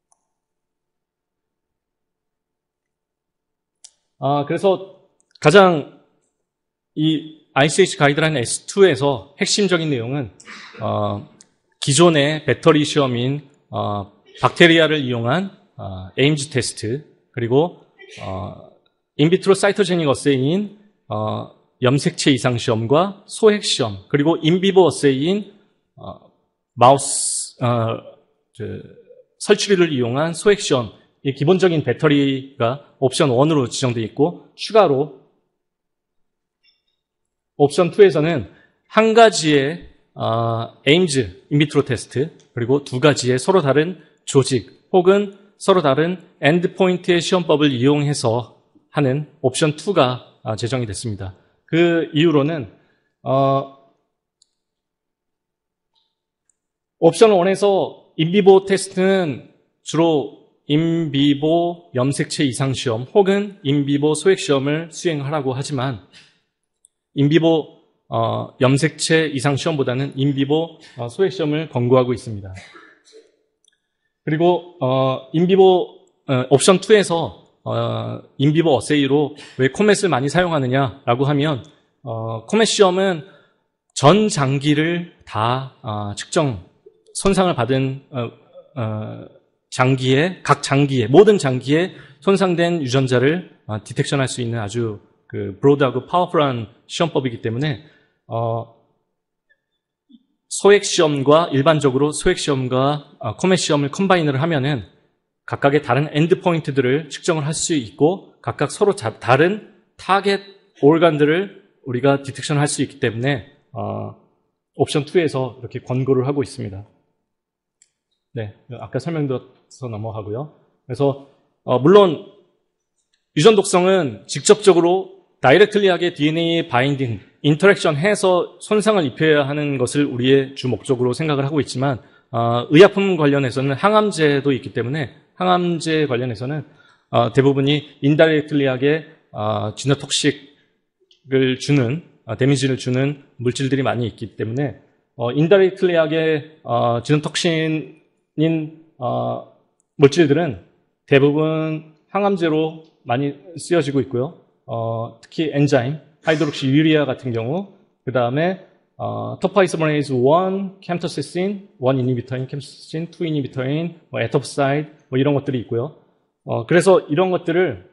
아, 그래서 가장 이 아이씨에이치 가이드라인 에스 투에서 핵심적인 내용은 어, 기존의 배터리 시험인 어, 박테리아를 이용한 어, 에임즈 테스트 그리고 어, 인비트로 사이토제닉 어세이인 어, 염색체 이상 시험과 소핵 시험 그리고 인비보 어세이인 어, 마우스 어, 설치류를 이용한 소핵 시험 이 기본적인 배터리가 옵션 일으로 지정되어 있고 추가로 옵션 이에서는 한 가지의 어, 에임즈 인비트로 테스트 그리고 두 가지의 서로 다른 조직 혹은 서로 다른 엔드포인트의 시험법을 이용해서 하는 옵션 이가 제정이 됐습니다. 그 이유로는 어, 옵션 일에서 인비보 테스트는 주로 인비보 염색체 이상 시험 혹은 인비보 소액 시험을 수행하라고 하지만 인비보 어, 염색체 이상 시험보다는 인비보 어, 소액 시험을 권고하고 있습니다. 그리고 어, 인비보 어, 옵션 이에서 어, 인비보 어세이로 왜 코멧을 많이 사용하느냐라고 하면 어, 코멧 시험은 전 장기를 다 어, 측정 손상을 받은 어, 어, 장기에 각 장기에 모든 장기에 손상된 유전자를 어, 디텍션할 수 있는 아주 그 브로드하고 파워풀한 시험법이기 때문에 어, 소액 시험과 일반적으로 소액 시험과 어, 코멧 시험을 컴바인을 하면은 각각의 다른 엔드 포인트들을 측정을 할 수 있고 각각 서로 자, 다른 타겟 오르간들을 우리가 디텍션 할 수 있기 때문에 어, 옵션 이에서 이렇게 권고를 하고 있습니다. 네, 아까 설명드려서 넘어가고요. 그래서 어, 물론 유전 독성은 직접적으로 다이렉틀리하게 디엔에이 바인딩, 인터랙션 해서 손상을 입혀야 하는 것을 우리의 주 목적으로 생각을 하고 있지만 어, 의약품 관련해서는 항암제도 있기 때문에 항암제 관련해서는 어, 대부분이 인다이렉틀리하게 어, 지노톡식을 주는 어, 데미지를 주는 물질들이 많이 있기 때문에 어, 인다이렉틀리하게 어, 지노톡신인 어, 물질들은 대부분 항암제로 많이 쓰여지고 있고요. 어, 특히 엔자임, 하이드록시 유리아 같은 경우, 그 다음에 어, 토파이소머레이즈 일, 캠토시신, 일 이니비터인, 캠토시신, 이 이니비터인, 뭐 에토프사이드, 뭐 이런 것들이 있고요. 어, 그래서 이런 것들을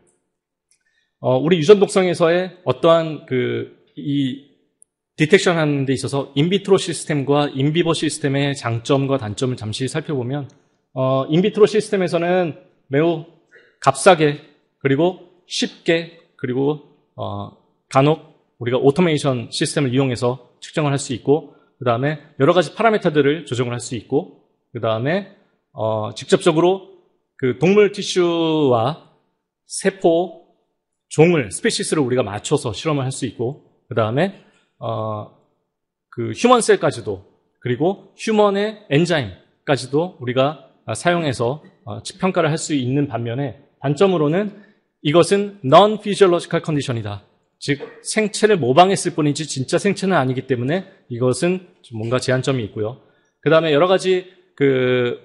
어, 우리 유전 독성에서의 어떠한 그 이 디텍션 하는 데 있어서 인비트로 시스템과 인비버 시스템의 장점과 단점을 잠시 살펴보면 어, 인비트로 시스템에서는 매우 값싸게 그리고 쉽게 그리고 어, 간혹 우리가 오토메이션 시스템을 이용해서 측정을 할 수 있고 그 다음에 여러 가지 파라미터들을 조정을 할 수 있고 그 다음에 어, 직접적으로 그 동물 티슈와 세포, 종을, 스피시스를 우리가 맞춰서 실험을 할 수 있고 그 다음에 어, 그 휴먼셀까지도 그리고 휴먼의 엔자임까지도 우리가 사용해서 어, 평가를 할 수 있는 반면에 단점으로는 이것은 non-physiological condition이다. 즉 생체를 모방했을 뿐이지 진짜 생체는 아니기 때문에 이것은 좀 뭔가 제한점이 있고요. 그 다음에 여러 가지 그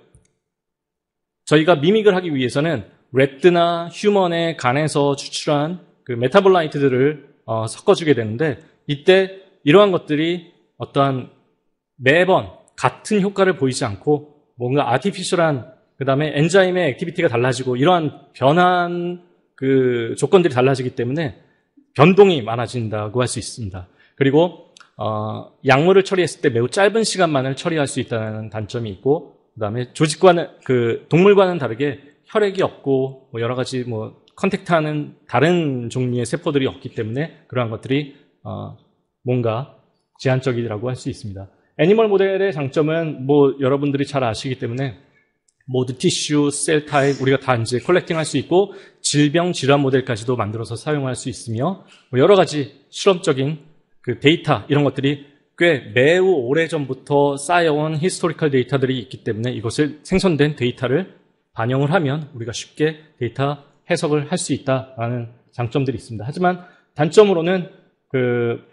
저희가 미믹을 하기 위해서는 래트나 휴먼의 간에서 추출한 그 메타볼라이트들을 어, 섞어주게 되는데 이때 이러한 것들이 어떠한 매번 같은 효과를 보이지 않고 뭔가 아티피셜한 그 다음에 엔자임의 액티비티가 달라지고 이러한 변한 그 조건들이 달라지기 때문에 변동이 많아진다고 할 수 있습니다. 그리고 어, 약물을 처리했을 때 매우 짧은 시간만을 처리할 수 있다는 단점이 있고 그 다음에 조직과는 그 동물과는 다르게 혈액이 없고 뭐 여러 가지 뭐 컨택트하는 다른 종류의 세포들이 없기 때문에 그러한 것들이 어, 뭔가 제한적이라고 할 수 있습니다. 애니멀 모델의 장점은 뭐 여러분들이 잘 아시기 때문에 모두 티슈, 셀 타입 우리가 다 이제 컬렉팅 할 수 있고 질병 질환 모델까지도 만들어서 사용할 수 있으며 뭐 여러 가지 실험적인 그 데이터 이런 것들이 꽤 매우 오래전부터 쌓여온 히스토리컬 데이터들이 있기 때문에 이것을 생성된 데이터를 반영을 하면 우리가 쉽게 데이터 해석을 할 수 있다라는 장점들이 있습니다. 하지만 단점으로는 그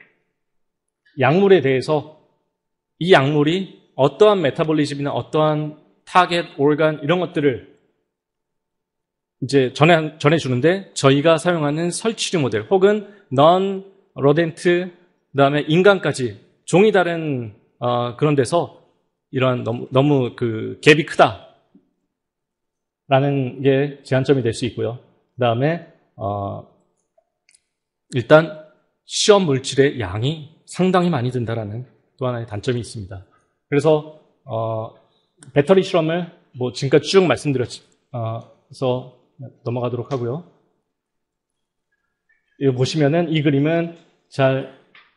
약물에 대해서 이 약물이 어떠한 메타볼리즘이나 어떠한 타겟, 오르간 이런 것들을 이제 전해, 전해주는데 저희가 사용하는 설치류 모델 혹은 넌 로덴트 그다음에 인간까지 종이 다른 어, 그런 데서 이런 너무, 너무 그 갭이 크다라는 게 제한점이 될 수 있고요. 그다음에 어, 일단 시험 물질의 양이 상당히 많이 든다라는 또 하나의 단점이 있습니다. 그래서 어, 배터리 실험을 뭐 지금까지 쭉 말씀드렸서 어, 넘어가도록 하고요. 이거 보시면은 이 그림은 잘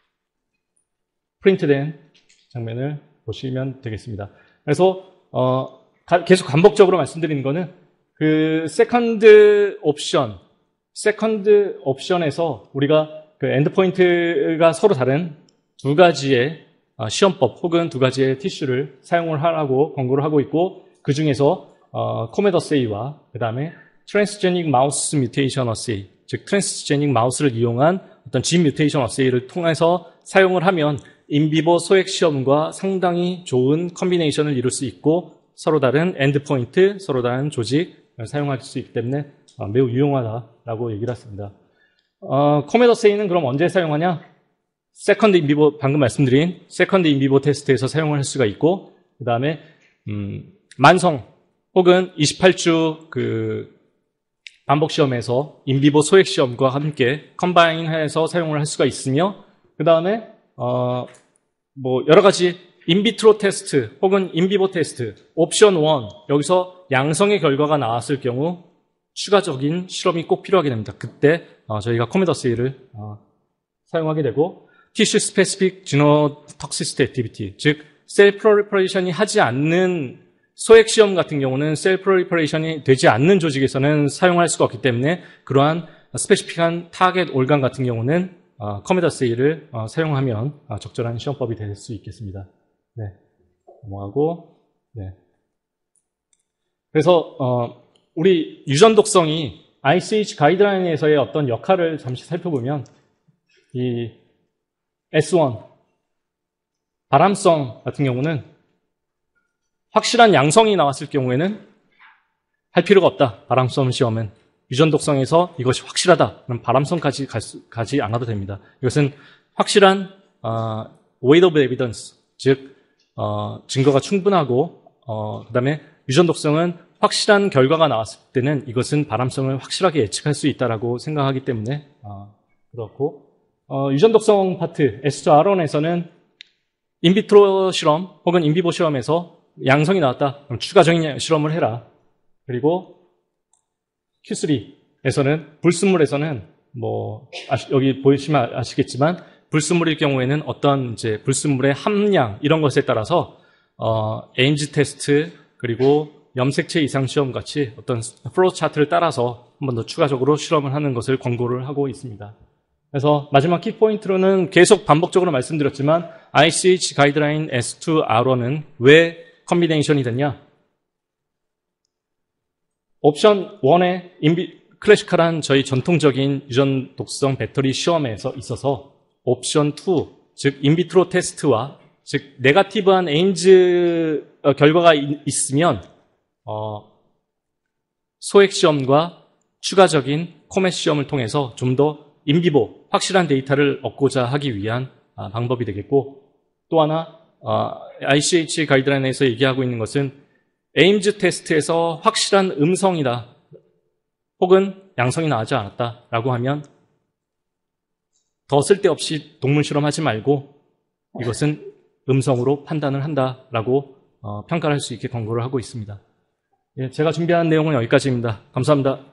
프린트된 장면을 보시면 되겠습니다. 그래서 어, 계속 반복적으로 말씀드리는 거는 그 세컨드 옵션, 세컨드 옵션에서 우리가 그 엔드포인트가 서로 다른 두 가지의 시험법 혹은 두 가지의 티슈를 사용을 하라고 권고를 하고 있고 그 중에서 어, 코메드 어세이와 그 다음에 트랜스제닉 마우스 뮤테이션 어세이, 즉 트랜스제닉 마우스를 이용한 어떤 진 뮤테이션 어세이를 통해서 사용을 하면 인비버 소액 시험과 상당히 좋은 컨비네이션을 이룰 수 있고 서로 다른 엔드포인트, 서로 다른 조직을 사용할 수 있기 때문에 어, 매우 유용하다라고 얘기를 했습니다. 어, 코메드 어세이는 그럼 언제 사용하냐? 세컨드 인비버, 방금 말씀드린 세컨드 인비버 테스트에서 사용을 할 수가 있고 그 다음에 음, 만성 혹은 이십팔 주 그 반복 시험에서 인비버 소액 시험과 함께 컴바인해서 사용을 할 수가 있으며 그 다음에 어, 뭐 여러 가지 인비트로 테스트 혹은 인비버 테스트 옵션 일 여기서 양성의 결과가 나왔을 경우 추가적인 실험이 꼭 필요하게 됩니다. 그때 어, 저희가 코메드 어세이를 어, 사용하게 되고 티슈 스페시픽 지노톡시시티 액티비티 즉 셀 프로리퍼레이션이 하지 않는 소액 시험 같은 경우는 셀 프롤리퍼레이션이 되지 않는 조직에서는 사용할 수가 없기 때문에 그러한 스페시픽한 타겟 올간 같은 경우는 어, 커메다세이를 어, 사용하면 어, 적절한 시험법이 될 수 있겠습니다. 네, 넘어가고 네. 그래서 어, 우리 유전 독성이 아이씨에이치 가이드라인에서의 어떤 역할을 잠시 살펴보면 이 에스 원 바람성 같은 경우는 확실한 양성이 나왔을 경우에는 할 필요가 없다. 바람성 시험은 유전 독성에서 이것이 확실하다. 그럼 바람성까지 수, 가지 않아도 됩니다. 이것은 확실한 어, weight of evidence, 즉 어, 증거가 충분하고 어, 그다음에 유전 독성은 확실한 결과가 나왔을 때는 이것은 바람성을 확실하게 예측할 수 있다라고 생각하기 때문에 어, 그렇고 어, 유전 독성 파트 에스 투 알 원에서는 인비트로 실험 혹은 인비보 실험에서 양성이 나왔다. 그럼 추가적인 실험을 해라. 그리고 큐 쓰리에서는 불순물에서는 뭐 아시, 여기 보시면 아시겠지만 불순물일 경우에는 어떤 이제 불순물의 함량 이런 것에 따라서 어, 에임즈 테스트 그리고 염색체 이상 시험 같이 어떤 플로우 차트를 따라서 한 번 더 추가적으로 실험을 하는 것을 권고를 하고 있습니다. 그래서 마지막 키포인트로는 계속 반복적으로 말씀드렸지만 아이씨에이치 가이드라인 에스 투 알 원은 왜 컨비네이션이 됐냐? 옵션 일의 인비, 클래시컬한 저희 전통적인 유전 독성 배터리 시험에서 있어서 옵션 이, 즉 인비트로 테스트와 즉 네거티브한 에임즈 결과가 있으면 어, 소액 시험과 추가적인 코멧 시험을 통해서 좀 더 인비보 확실한 데이터를 얻고자 하기 위한 아, 방법이 되겠고 또 하나 어, 아이씨에이치 가이드라인에서 얘기하고 있는 것은 에임즈 테스트에서 확실한 음성이다 혹은 양성이 나오지 않았다라고 하면 더 쓸데없이 동물 실험하지 말고 이것은 음성으로 판단을 한다라고 어, 평가를 할 수 있게 권고를 하고 있습니다. 예, 제가 준비한 내용은 여기까지입니다. 감사합니다.